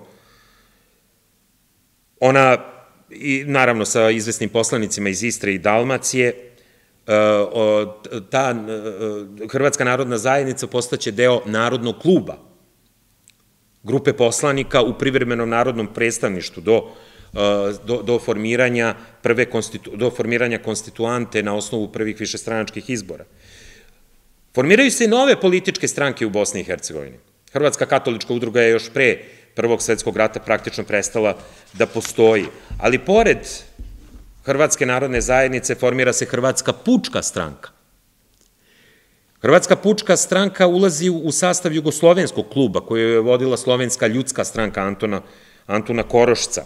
ona, i naravno sa izvesnim poslanicima iz Istre i Dalmacije, ta Hrvatska narodna zajednica postaće deo Narodnog kluba, grupe poslanika u privremenom narodnom predstavništvu do formiranja prve do formiranja konstituante na osnovu prvih višestranačkih izbora. Formiraju se i nove političke stranke u Bosni i Hercegovini. Hrvatska katolička udruga je još pre Prvog svetskog rata praktično prestala da postoji, ali pored Hrvatske narodne zajednice formira se Hrvatska pučka stranka. Hrvatska pučka stranka ulazi u sastav Jugoslovenskog kluba koju je vodila Slovenska ljudska stranka Antuna Korošca.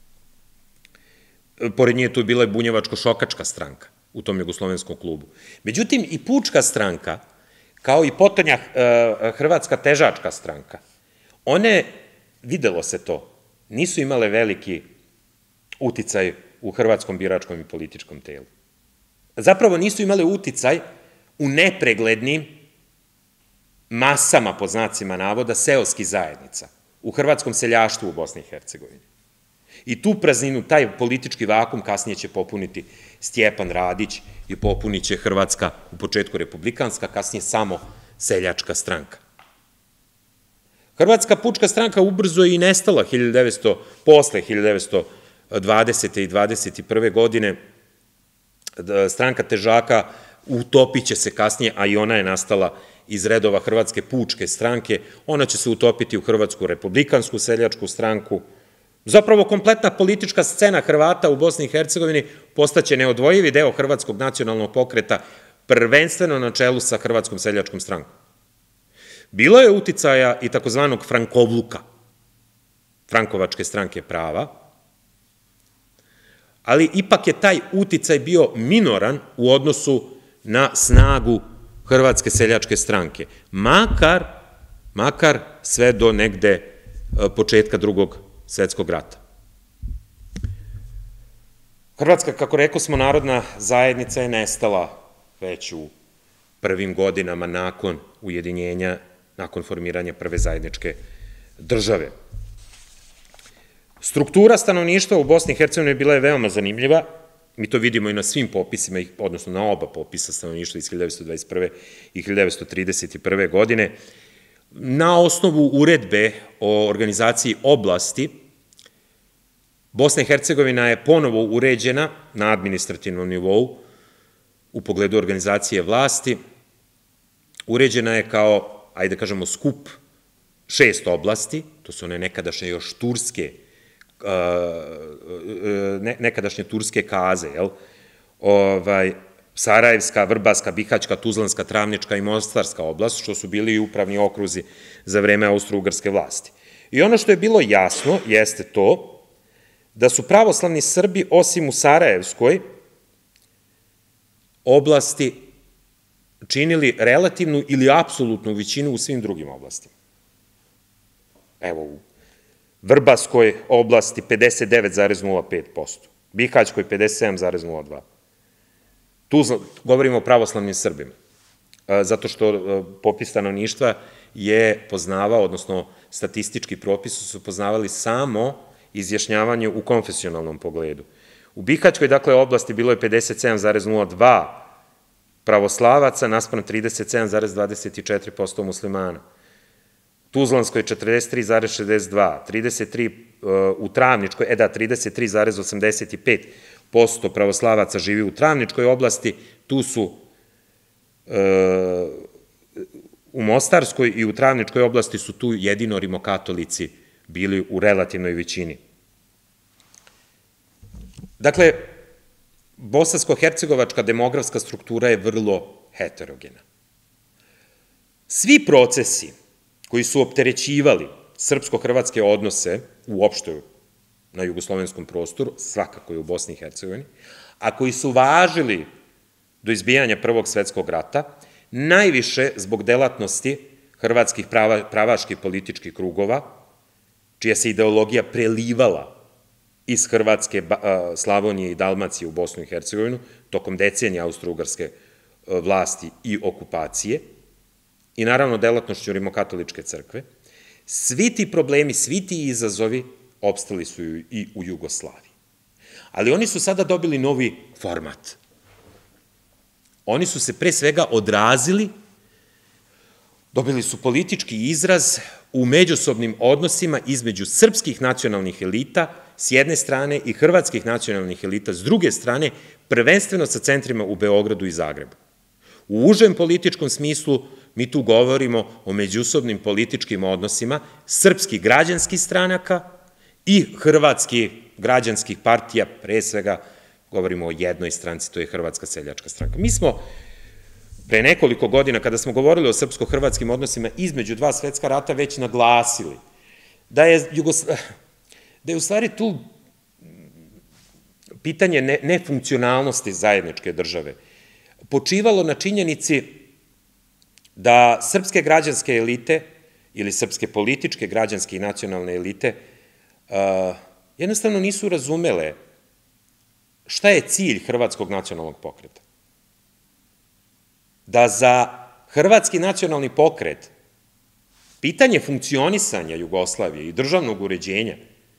Pored nje tu je bila i Bunjevačko-šokačka stranka u tom Jugoslovenskom klubu. Međutim, i pučka stranka, kao i potonja Hrvatska težačka stranka, one, videlo se to, nisu imale veliki uticaj u hrvatskom biračkom i političkom telu. Zapravo nisu imale uticaj u nepreglednim masama, pod znacima navoda, seoskih zajednica, u hrvatskom seljaštvu u Bosni i Hercegovini. I tu prazninu, taj politički vakum kasnije će popuniti Stjepan Radić i popunit će Hrvatska, u početku republikanska, kasnije samo seljačka stranka. Hrvatska pučka stranka ubrzo je i nestala posle hiljadu devetsto dvadesete i dvadeset prve. godine. Stranka težaka utopit će se kasnije, a i ona je nastala iz redova Hrvatske pučke stranke, ona će se utopiti u Hrvatsku republikansku seljačku stranku. Zapravo, kompletna politička scena Hrvata u Bosni i Hercegovini postaće neodvojivi deo Hrvatskog nacionalnog pokreta, prvenstveno na čelu sa Hrvatskom seljačkom strankom. Bilo je uticaja i takozvanog Frankovluka, Frankovačke stranke prava, ali ipak je taj uticaj bio minoran u odnosu na snagu Hrvatske seljačke stranke, makar, makar sve do negde početka Drugog svetskog rata. Hrvatska, kako rekao smo, narodna zajednica je nestala već u prvim godinama nakon ujedinjenja, nakon formiranja prve zajedničke države. Struktura stanovništva u Bosni i Hercegovini bila je veoma zanimljiva, mi to vidimo i na svim popisima, odnosno na oba popisa stanovništva iz hiljadu devetsto dvadeset prve. i hiljadu devetsto trideset prve. godine. Na osnovu uredbe o organizaciji oblasti, Bosna i Hercegovina je ponovo uređena na administrativnom nivou u pogledu organizacije vlasti. Uređena je kao, ajde da kažemo, skup šest oblasti, to su one nekadašnje još turske, nekadašnje turske kaze, jel? Sarajevska, Vrbaska, Bihaćka, Tuzlanska, Travnička i Mostarska oblast, što su bili i upravni okruzi za vreme austro-ugarske vlasti. I ono što je bilo jasno jeste to da su pravoslavni Srbi, osim u Sarajevskoj oblasti, činili relativnu ili apsolutnu većinu u svim drugim oblastima. Evo, u Vrbaskoj oblasti pedeset devet zarez nula pet posto, Bihaćkoj pedeset sedam zarez nula dva. Tu govorimo o pravoslavnim Srbima, zato što popis stanovništva je poznavao, odnosno statistički propisi su poznavali samo izjašnjavanje u konfesionalnom pogledu. U Bihaćkoj, dakle, oblasti bilo je pedeset sedam zarez nula dva pravoslavaca naspram trideset sedam zarez dvadeset četiri posto muslimana. Tuzlanskoj četrdeset tri zarez šezdeset dva, trideset tri u Travničkoj, e da, trideset tri zarez osamdeset pet posto pravoslavaca živi u Travničkoj oblasti, tu su u Mostarskoj i u Travničkoj oblasti su tu jedino rimokatolici bili u relativnoj većini. Dakle, bosansko-hercegovačka demografska struktura je vrlo heterogena. Svi procesi koji su opterećivali srpsko-hrvatske odnose uopšte na jugoslovenskom prostoru, svakako i u Bosni i Hercegovini, a koji su važili do izbijanja Prvog svetskog rata, najviše zbog delatnosti hrvatskih pravaških političkih krugova, čija se ideologija prelivala iz Hrvatske, Slavonije i Dalmacije u Bosnu i Hercegovinu tokom decenija austro-ugarske vlasti i okupacije i naravno delatnošću rimokatoličke crkve, svi ti problemi, svi ti izazovi opstali su i u Jugoslaviji. Ali oni su sada dobili novi format. Oni su se pre svega odrazili, dobili su politički izraz u međusobnim odnosima između srpskih nacionalnih elita s jedne strane i hrvatskih nacionalnih elita s druge strane, prvenstveno sa centrima u Beogradu i Zagrebu. U užem političkom smislu mi tu govorimo o međusobnim političkim odnosima srpskih građanskih stranaka i hrvatskih građanskih partija, pre svega govorimo o jednoj stranci, to je Hrvatska seljačka stranka. Mi smo pre nekoliko godina, kada smo govorili o srpsko-hrvatskim odnosima između dva svetska rata, već naglasili da je da je u stvari tu pitanje nefunkcionalnosti zajedničke države počivalo na činjenici da srpske građanske elite ili srpske političke građanske i nacionalne elite jednostavno nisu razumele šta je cilj hrvatskog nacionalnog pokreta. Da za hrvatski nacionalni pokret pitanje funkcionisanja Jugoslavije i državnog uređenja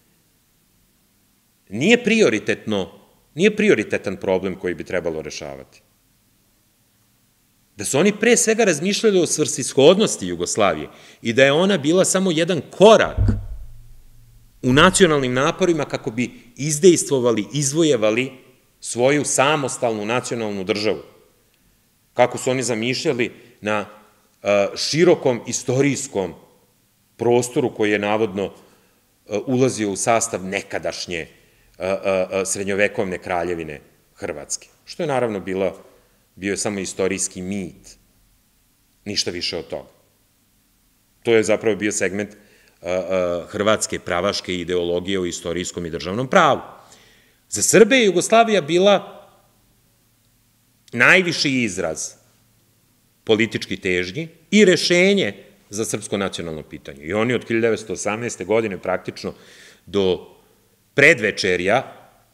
nije prioritetno, nije prioritetan problem koji bi trebalo rešavati. Da su oni pre svega razmišljali o svrsishodnosti Jugoslavije i da je ona bila samo jedan korak u nacionalnim naporima kako bi izdejstvovali, izvojevali svoju samostalnu nacionalnu državu. Kako su oni zamišljali na širokom istorijskom prostoru koji je navodno ulazio u sastav nekadašnje srednjovekovne kraljevine Hrvatske. Što je naravno bilo, bio je samo istorijski mit. Ništa više od toga. To je zapravo bio segment hrvatske pravaške ideologije o istorijskom i državnom pravu. Za Srbe je Jugoslavija bila najviši izraz političkih težnji i rešenje za srpsko nacionalno pitanje. I oni od hiljadu devetsto osamnaeste. godine praktično do predvečerja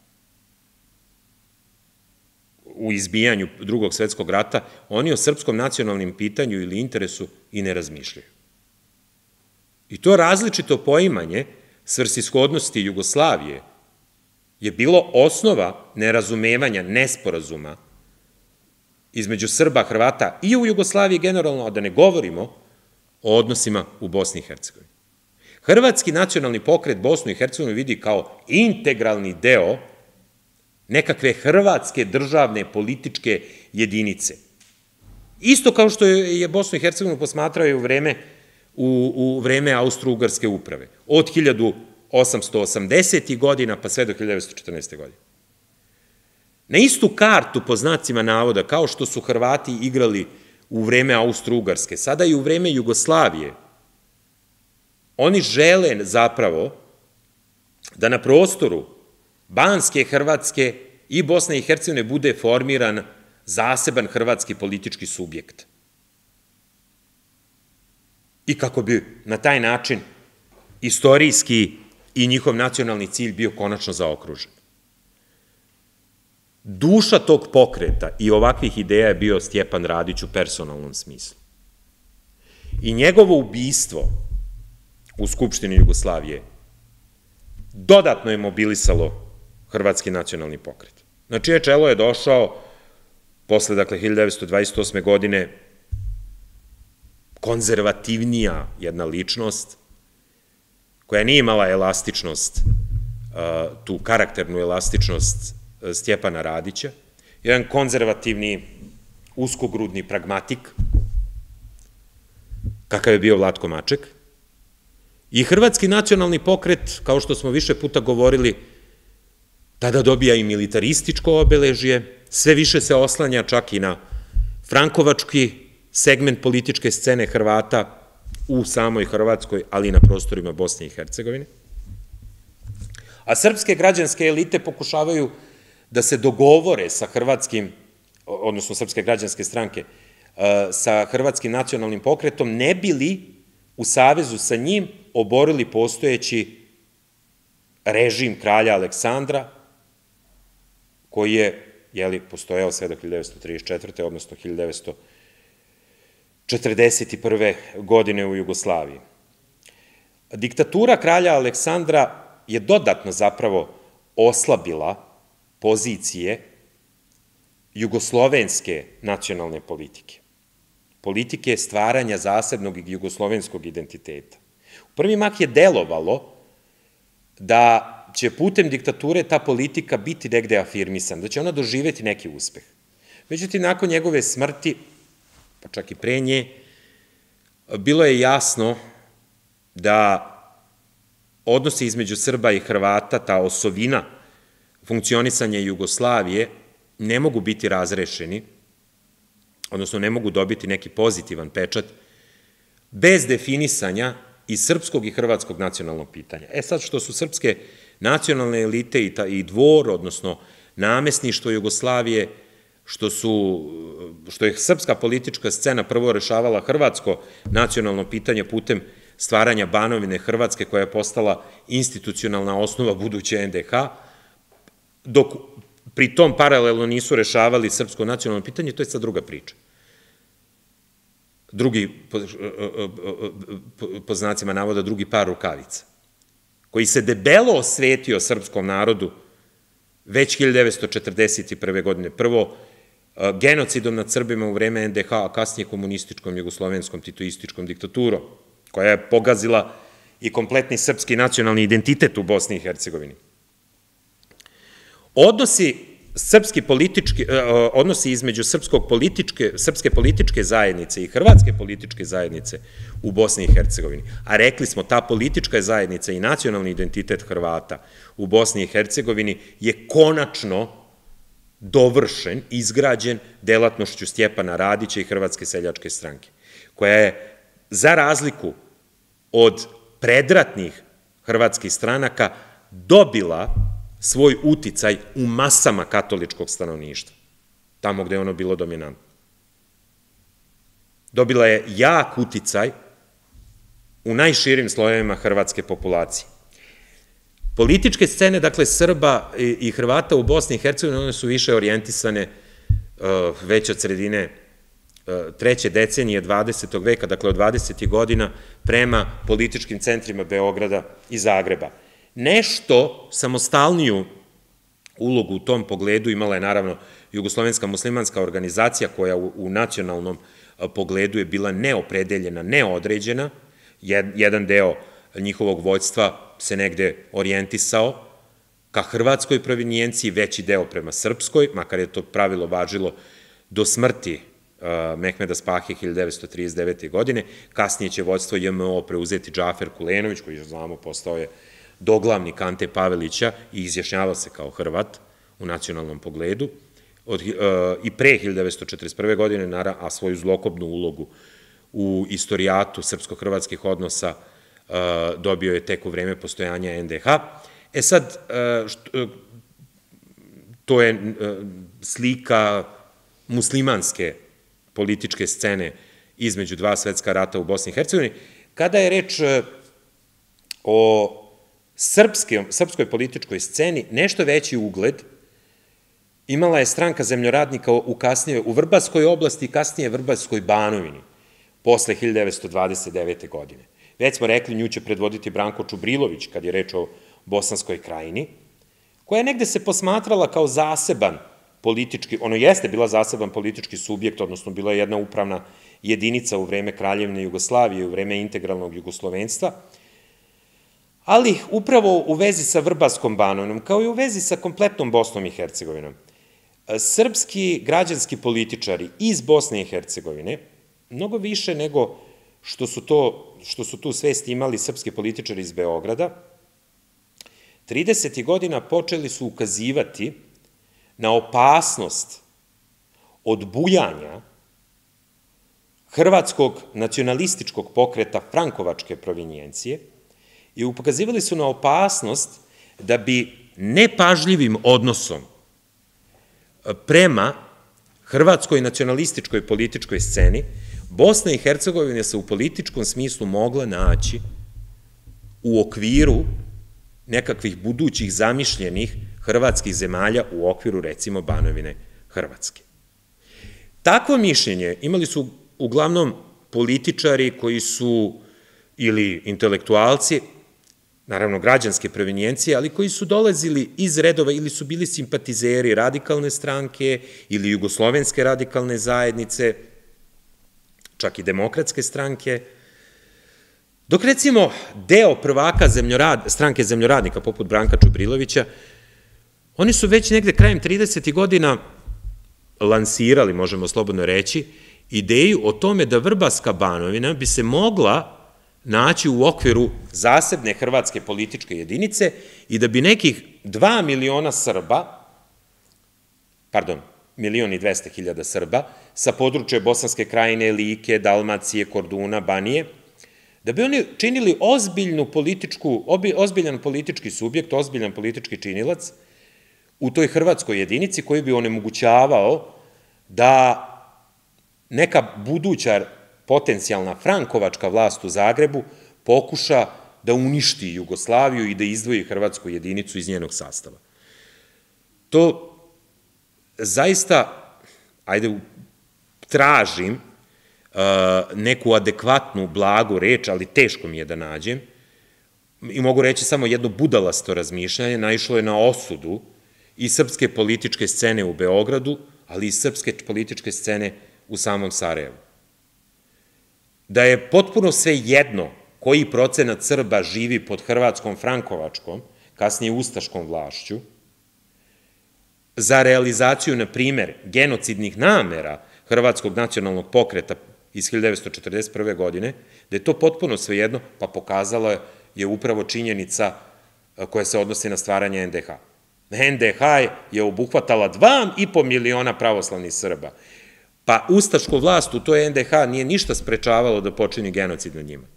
u izbijanju Drugog svetskog rata, oni o srpskom nacionalnom pitanju ili interesu i ne razmišljaju. I to različito poimanje svrsishodnosti Jugoslavije je bilo osnova nerazumevanja, nesporazuma između Srba, Hrvata i u Jugoslaviji generalno, a da ne govorimo o odnosima u Bosni i Hercegovini. Hrvatski nacionalni pokret Bosnu i Hercegovinu vidi kao integralni deo nekakve hrvatske državne političke jedinice. Isto kao što je Bosnu i Hercegovinu posmatrao i u vreme u vreme austro-ugarske uprave, od hiljadu osamsto osamdesetih. godina pa sve do hiljadu devetsto četrnaeste. godine. Na istu kartu, po znacima navoda, kao što su Hrvati igrali u vreme austro-ugarske, sada i u vreme Jugoslavije, oni žele zapravo da na prostoru Banske, Hrvatske i Bosne i Hercegovine bude formiran zaseban hrvatski politički subjekt. I kako bi na taj način istorijski i njihov nacionalni cilj bio konačno zaokružen. Duša tog pokreta i ovakvih ideja je bio Stjepan Radić u personalnom smislu. I njegovo ubistvo u Skupštini Jugoslavije dodatno je mobilisalo Hrvatski nacionalni pokret. Na čije čelo je došao posle, dakle, hiljadu devetsto dvadeset osme. godine konzervativnija jedna ličnost, koja nije imala elastičnost, tu karakternu elastičnost Stjepana Radića, jedan konzervativni, uskogrudni pragmatik, kakav je bio Vlatko Maček, i Hrvatski nacionalni pokret, kao što smo više puta govorili, tada dobija i militarističko obeležje, sve više se oslanja čak i na frankovački segment političke scene Hrvata u samoj Hrvatskoj, ali i na prostorima Bosne i Hercegovine. A srpske građanske elite pokušavaju da se dogovore sa hrvatskim, odnosno srpske građanske stranke, sa Hrvatskim nacionalnim pokretom, ne bi li u savezu sa njim oborili postojeći režim kralja Aleksandra, koji je, jeli, postojao sve do hiljadu devetsto trideset četvrte. odnosno hiljadu devetsto četrdeset prve. godine u Jugoslaviji. Diktatura kralja Aleksandra je dodatno zapravo oslabila pozicije jugoslovenske nacionalne politike. Politike stvaranja zasebnog jugoslovenskog identiteta. U prvi mah je delovalo da će putem diktature ta politika biti negde afirmisana, da će ona doživeti neki uspeh. Međutim, nakon njegove smrti, pa čak i pre nje, bilo je jasno da odnosi između Srba i Hrvata, ta osovina funkcionisanja Jugoslavije, ne mogu biti razrešeni, odnosno ne mogu dobiti neki pozitivan pečat, bez definisanja i srpskog i hrvatskog nacionalnog pitanja. E sad, što su srpske nacionalne elite i dvor, odnosno namesništvo Jugoslavije, što su, što je srpska politička scena prvo rešavala hrvatsko nacionalno pitanje putem stvaranja Banovine Hrvatske, koja je postala institucionalna osnova buduće en de ha, dok pri tom paralelno nisu rešavali srpsko nacionalno pitanje, to je sad druga priča. Drugi, po znacima navoda, drugi par rukavica, koji se debelo osvetio srpskom narodu već hiljadu devetsto četrdeset prve. godine. Prvo, genocidom nad Srbima u vreme en de ha, a kasnije komunističkom, jugoslovenskom, titoističkom diktaturom, koja je pogazila i kompletni srpski nacionalni identitet u Bosni i Hercegovini. Odnosi srpski politički, odnosi između srpske političke zajednice i hrvatske političke zajednice u Bosni i Hercegovini, a rekli smo, ta politička zajednica i nacionalni identitet Hrvata u Bosni i Hercegovini je konačno dovršen, izgrađen delatnošću Stjepana Radića i Hrvatske seljačke stranke, koja je, za razliku od predratnih hrvatskih stranaka, dobila svoj uticaj u masama katoličkog stanovništva, tamo gde je ono bilo dominantno. Dobila je jak uticaj u najširim slojevima hrvatske populacije. Političke scene, dakle, Srba i Hrvata u Bosni i Hercegovini, one su više orijentisane već od sredine treće decenije dvadesetog veka, dakle od dvadesetih godina, prema političkim centrima Beograda i Zagreba. Nešto samostalniju ulogu u tom pogledu imala je, naravno, Jugoslovenska muslimanska organizacija, koja u nacionalnom pogledu je bila neopredeljena, neodređena. Jedan deo njihovog vođstva se negde orijentisao ka hrvatskoj provinijenciji, veći deo prema srpskoj, makar je to pravilo važilo do smrti Mehmeda Spahe hiljadu devetsto trideset devete. godine. Kasnije će vođstvo je em o preuzeti Džafer Kulenović, koji, znamo, postao je doglavnik Ante Pavelića i izjašnjavao se kao Hrvat u nacionalnom pogledu. I pre hiljadu devetsto četrdeset prve. godine, a svoju zlokobnu ulogu u istorijatu srpsko-hrvatskih odnosa dobio je tek u vreme postojanja en de ha. E sad, to je slika muslimanske političke scene između dva svetska rata u Bosni i Hercegovini. Kada je reč o srpskoj političkoj sceni, nešto veći ugled imala je stranka zemljoradnika u Vrbaskoj oblasti i kasnije Vrbaskoj Banovini, posle hiljadu devetsto dvadeset devete. godine. Već smo rekli, nju će predvoditi Branko Čubrilović, kad je reč o Bosanskoj krajini, koja negde se posmatrala kao zaseban politički, ono jeste bila zaseban politički subjekt, odnosno bila je jedna upravna jedinica u vreme Kraljevine Jugoslavije, u vreme integralnog jugoslovenstva, ali upravo u vezi sa Vrbaskom banovinom, kao i u vezi sa kompletnom Bosnom i Hercegovinom, srpski građanski političari iz Bosne i Hercegovine, mnogo više nego što su, to, što su tu svesti imali srpski političari iz Beograda, tridesetih godina počeli su ukazivati na opasnost od bujanja hrvatskog nacionalističkog pokreta frankovačke provinijencije i ukazivali su na opasnost da bi nepažljivim odnosom prema hrvatskoj nacionalističkoj političkoj sceni Bosna i Hercegovina se u političkom smislu mogla naći u okviru nekakvih budućih zamišljenih hrvatskih zemalja u okviru, recimo, Banovine Hrvatske. Takvo mišljenje imali su uglavnom političari koji su, ili intelektualci, naravno građanske provinijencije, ali koji su dolazili iz redova ili su bili simpatizeri radikalne stranke ili jugoslovenske radikalne zajednice, čak i demokratske stranke, dok recimo deo prvaka stranke zemljoradnika, poput Branka Čubrilovića, oni su već negde krajem tridesetih godina lansirali, možemo slobodno reći, ideju o tome da Vrbaska banovina bi se mogla naći u okviru zasebne hrvatske političke jedinice i da bi nekih dva miliona Srba, pardon, milion i dvesta hiljada Srba, sa područja Bosanske krajine, Like, Dalmacije, Korduna, Banije, da bi oni činili ozbiljnu političku, ozbiljan politički subjekt, ozbiljan politički činilac u toj hrvatskoj jedinici koji bi onemogućavao da neka buduća potencijalna frankovačka vlast u Zagrebu pokuša da uništi Jugoslaviju i da izdvoji hrvatsku jedinicu iz njenog sastava. To zaista, ajde, tražim neku adekvatnu, blagu reč, ali teško mi je da nađem, i mogu reći samo jedno budalasto razmišljanje, naišlo je na osudu i srpske političke scene u Beogradu, ali i srpske političke scene u samom Sarajevu. Da je potpuno sve jedno koji procenat Srba živi pod hrvatskom frankovačkom, kasnije ustaškom vlašću, za realizaciju, na primer, genocidnih namera Hrvatskog nacionalnog pokreta iz hiljadu devetsto četrdeset prve. godine, da je to potpuno svejedno, pa pokazala je upravo činjenica koja se odnosi na stvaranje en de ha. en de ha je obuhvatala dva i po miliona pravoslavnih Srba, pa ustašku vlast u toj en de ha nije ništa sprečavalo da počini genocid nad njima.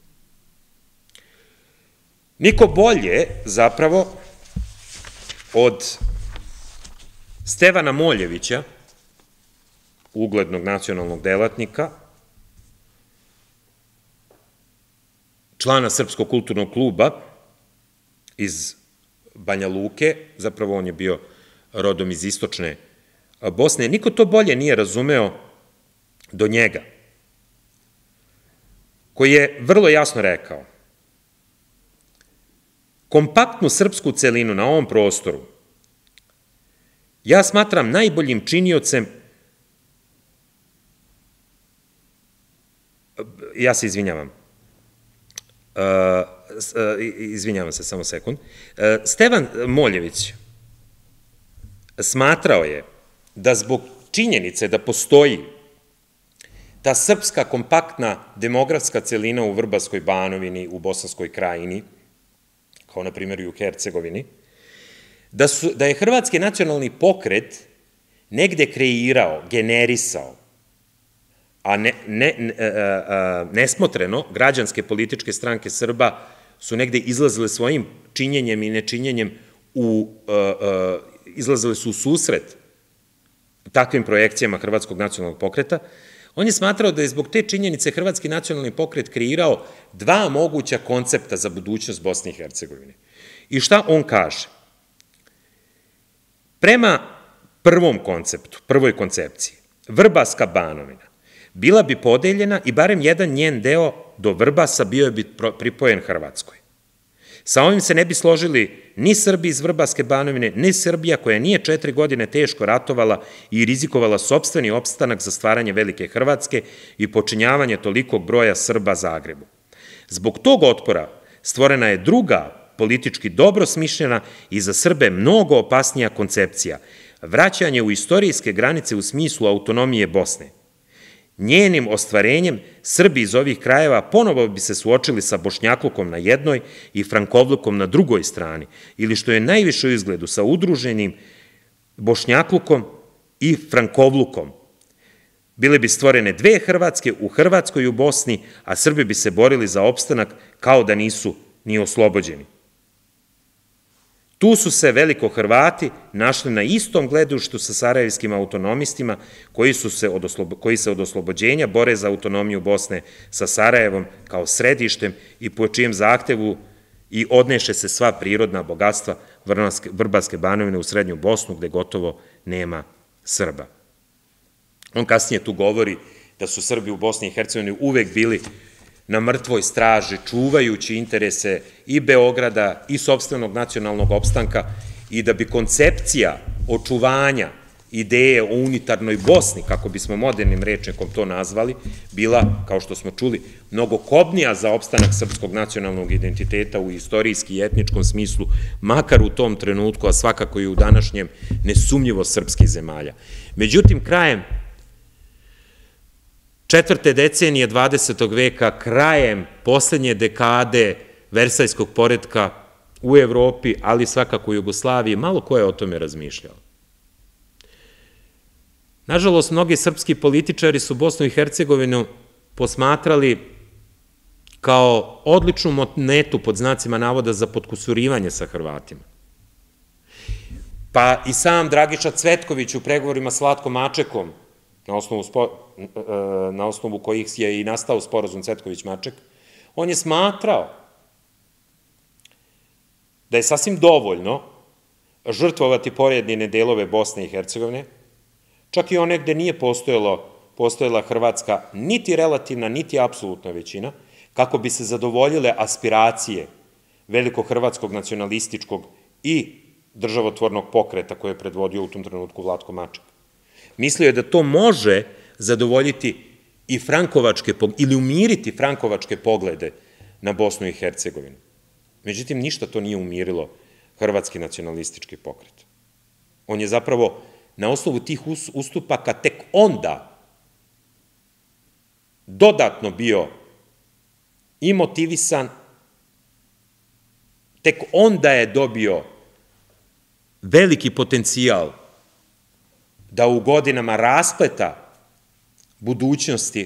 Niko bolje, zapravo, od Stevana Moljevića, uglednog nacionalnog delatnika, člana Srpskog kulturnog kluba iz Banja Luke, zapravo on je bio rodom iz istočne Bosne, niko to bolje nije razumeo do njega, koji je vrlo jasno rekao: kompaktnu srpsku celinu na ovom prostoru ja smatram najboljim činiocem, ja se izvinjavam, izvinjavam se, samo sekund, Stevan Moljević smatrao je da zbog činjenice da postoji ta srpska kompaktna demografska celina u Vrbaskoj banovini, u Bosanskoj krajini, kao na primjer i u Hercegovini, da je hrvatski nacionalni pokret negde kreirao, generisao, a nesmotreno građanske političke stranke Srba su negde izlazile svojim činjenjem i nečinjenjem, izlazile su u susret takvim projekcijama hrvatskog nacionalnog pokreta. On je smatrao da je zbog te činjenice hrvatski nacionalni pokret kreirao dva moguća koncepta za budućnost Bosne i Hercegovine. I šta on kaže? Prema prvom konceptu, prvoj koncepciji, Vrbaska banovina bila bi podeljena i barem jedan njen deo do Vrbasa bio bi pripojen Hrvatskoj. Sa ovim se ne bi složili ni Srbi iz Vrbaske Banovine, ni Srbija koja nije četiri godine teško ratovala i rizikovala sopstveni opstanak za stvaranje Velike Hrvatske i počinjavanje tolikog broja Srba Zagrebu. Zbog tog otpora stvorena je druga, politički dobro smišljena i za Srbe mnogo opasnija koncepcija, vraćanje u istorijske granice u smislu autonomije Bosne. Njenim ostvarenjem Srbi iz ovih krajeva ponovo bi se suočili sa bošnjaklukom na jednoj i frankovlukom na drugoj strani, ili što je najviše u izgledu sa udruženim bošnjaklukom i frankovlukom. Bile bi stvorene dve Hrvatske u Hrvatskoj i u Bosni, a Srbi bi se borili za opstanak kao da nisu ni oslobođeni. Tu su se veliko Hrvati našli na istom gledištu sa sarajevskim autonomistima koji, su se od koji se od oslobođenja bore za autonomiju Bosne sa Sarajevom kao središtem i po čijem zahtevu i odneše se sva prirodna bogatstva Vrbaske Banovine u srednju Bosnu gde gotovo nema Srba. On kasnije tu govori da su Srbi u Bosni i Hercegovini uvek bili na mrtvoj straži, čuvajući interese i Beograda i sopstvenog nacionalnog opstanka i da bi koncepcija očuvanja ideje o unitarnoj Bosni, kako bismo modernim rečnikom to nazvali, bila, kao što smo čuli, mnogo kobnija za opstanak srpskog nacionalnog identiteta u istorijski i etničkom smislu, makar u tom trenutku, a svakako i u današnjem, nesumnjivo srpskih zemalja. Međutim, krajem četvrte decenije dvadesetog veka, krajem poslednje dekade Versajskog poretka u Evropi, ali svakako u Jugoslaviji, malo ko je o tome razmišljao. Nažalost, mnogi srpski političari su Bosnu i Hercegovinu posmatrali kao odličnu monetu pod znacima navoda za potkusurivanje sa Hrvatima. Pa i sam Dragiša Cvetković u pregovorima s Vlatkom Mačekom, na osnovu kojih je i nastao sporazum Cvetković-Maček, on je smatrao da je sasvim dovoljno žrtvovati pojedine delove Bosne i Hercegovine, čak i one gde nije postojala Hrvatska niti relativna, niti apsolutna većina, kako bi se zadovoljile aspiracije velikohrvatskog nacionalističkog i državotvornog pokreta koje je predvodio u tom trenutku Vlatko Maček. Mislio je da to može zadovoljiti i frankovačke, ili umiriti frankovačke poglede na Bosnu i Hercegovinu. Međutim, ništa to nije umirilo hrvatski nacionalistički pokret. On je zapravo na osnovu tih ustupaka tek onda dodatno bio i motivisan, tek onda je dobio veliki potencijal da u godinama raspleta budućnosti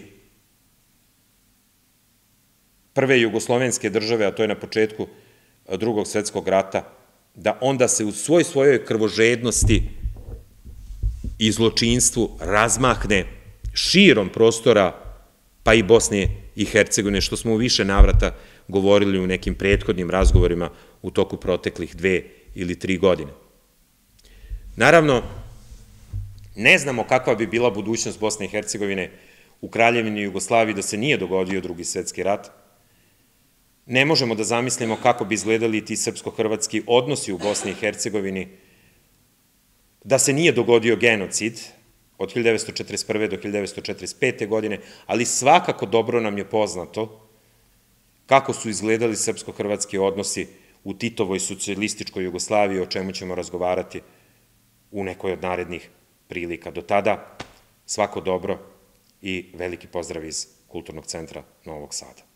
prve jugoslovenske države, a to je na početku Drugog svetskog rata, da onda se u svoj svojoj krvožednosti i zločinstvu razmahne širom prostora, pa i Bosne i Hercegovine, što smo u više navrata govorili u nekim prethodnim razgovorima u toku proteklih dve ili tri godine. Naravno, ne znamo kakva bi bila budućnost Bosne i Hercegovine u Kraljevini Jugoslaviji da se nije dogodio Drugi svetski rat. Ne možemo da zamislimo kako bi izgledali ti srpsko-hrvatski odnosi u Bosni i Hercegovini da se nije dogodio genocid od hiljadu devetsto četrdeset prve do hiljadu devetsto četrdeset pete godine, ali svakako dobro nam je poznato kako su izgledali srpsko-hrvatski odnosi u Titovoj socijalističkoj Jugoslaviji, o čemu ćemo razgovarati u nekoj od narednih prilika. Do tada, svako dobro i veliki pozdrav iz Kulturnog centra Novog Sada.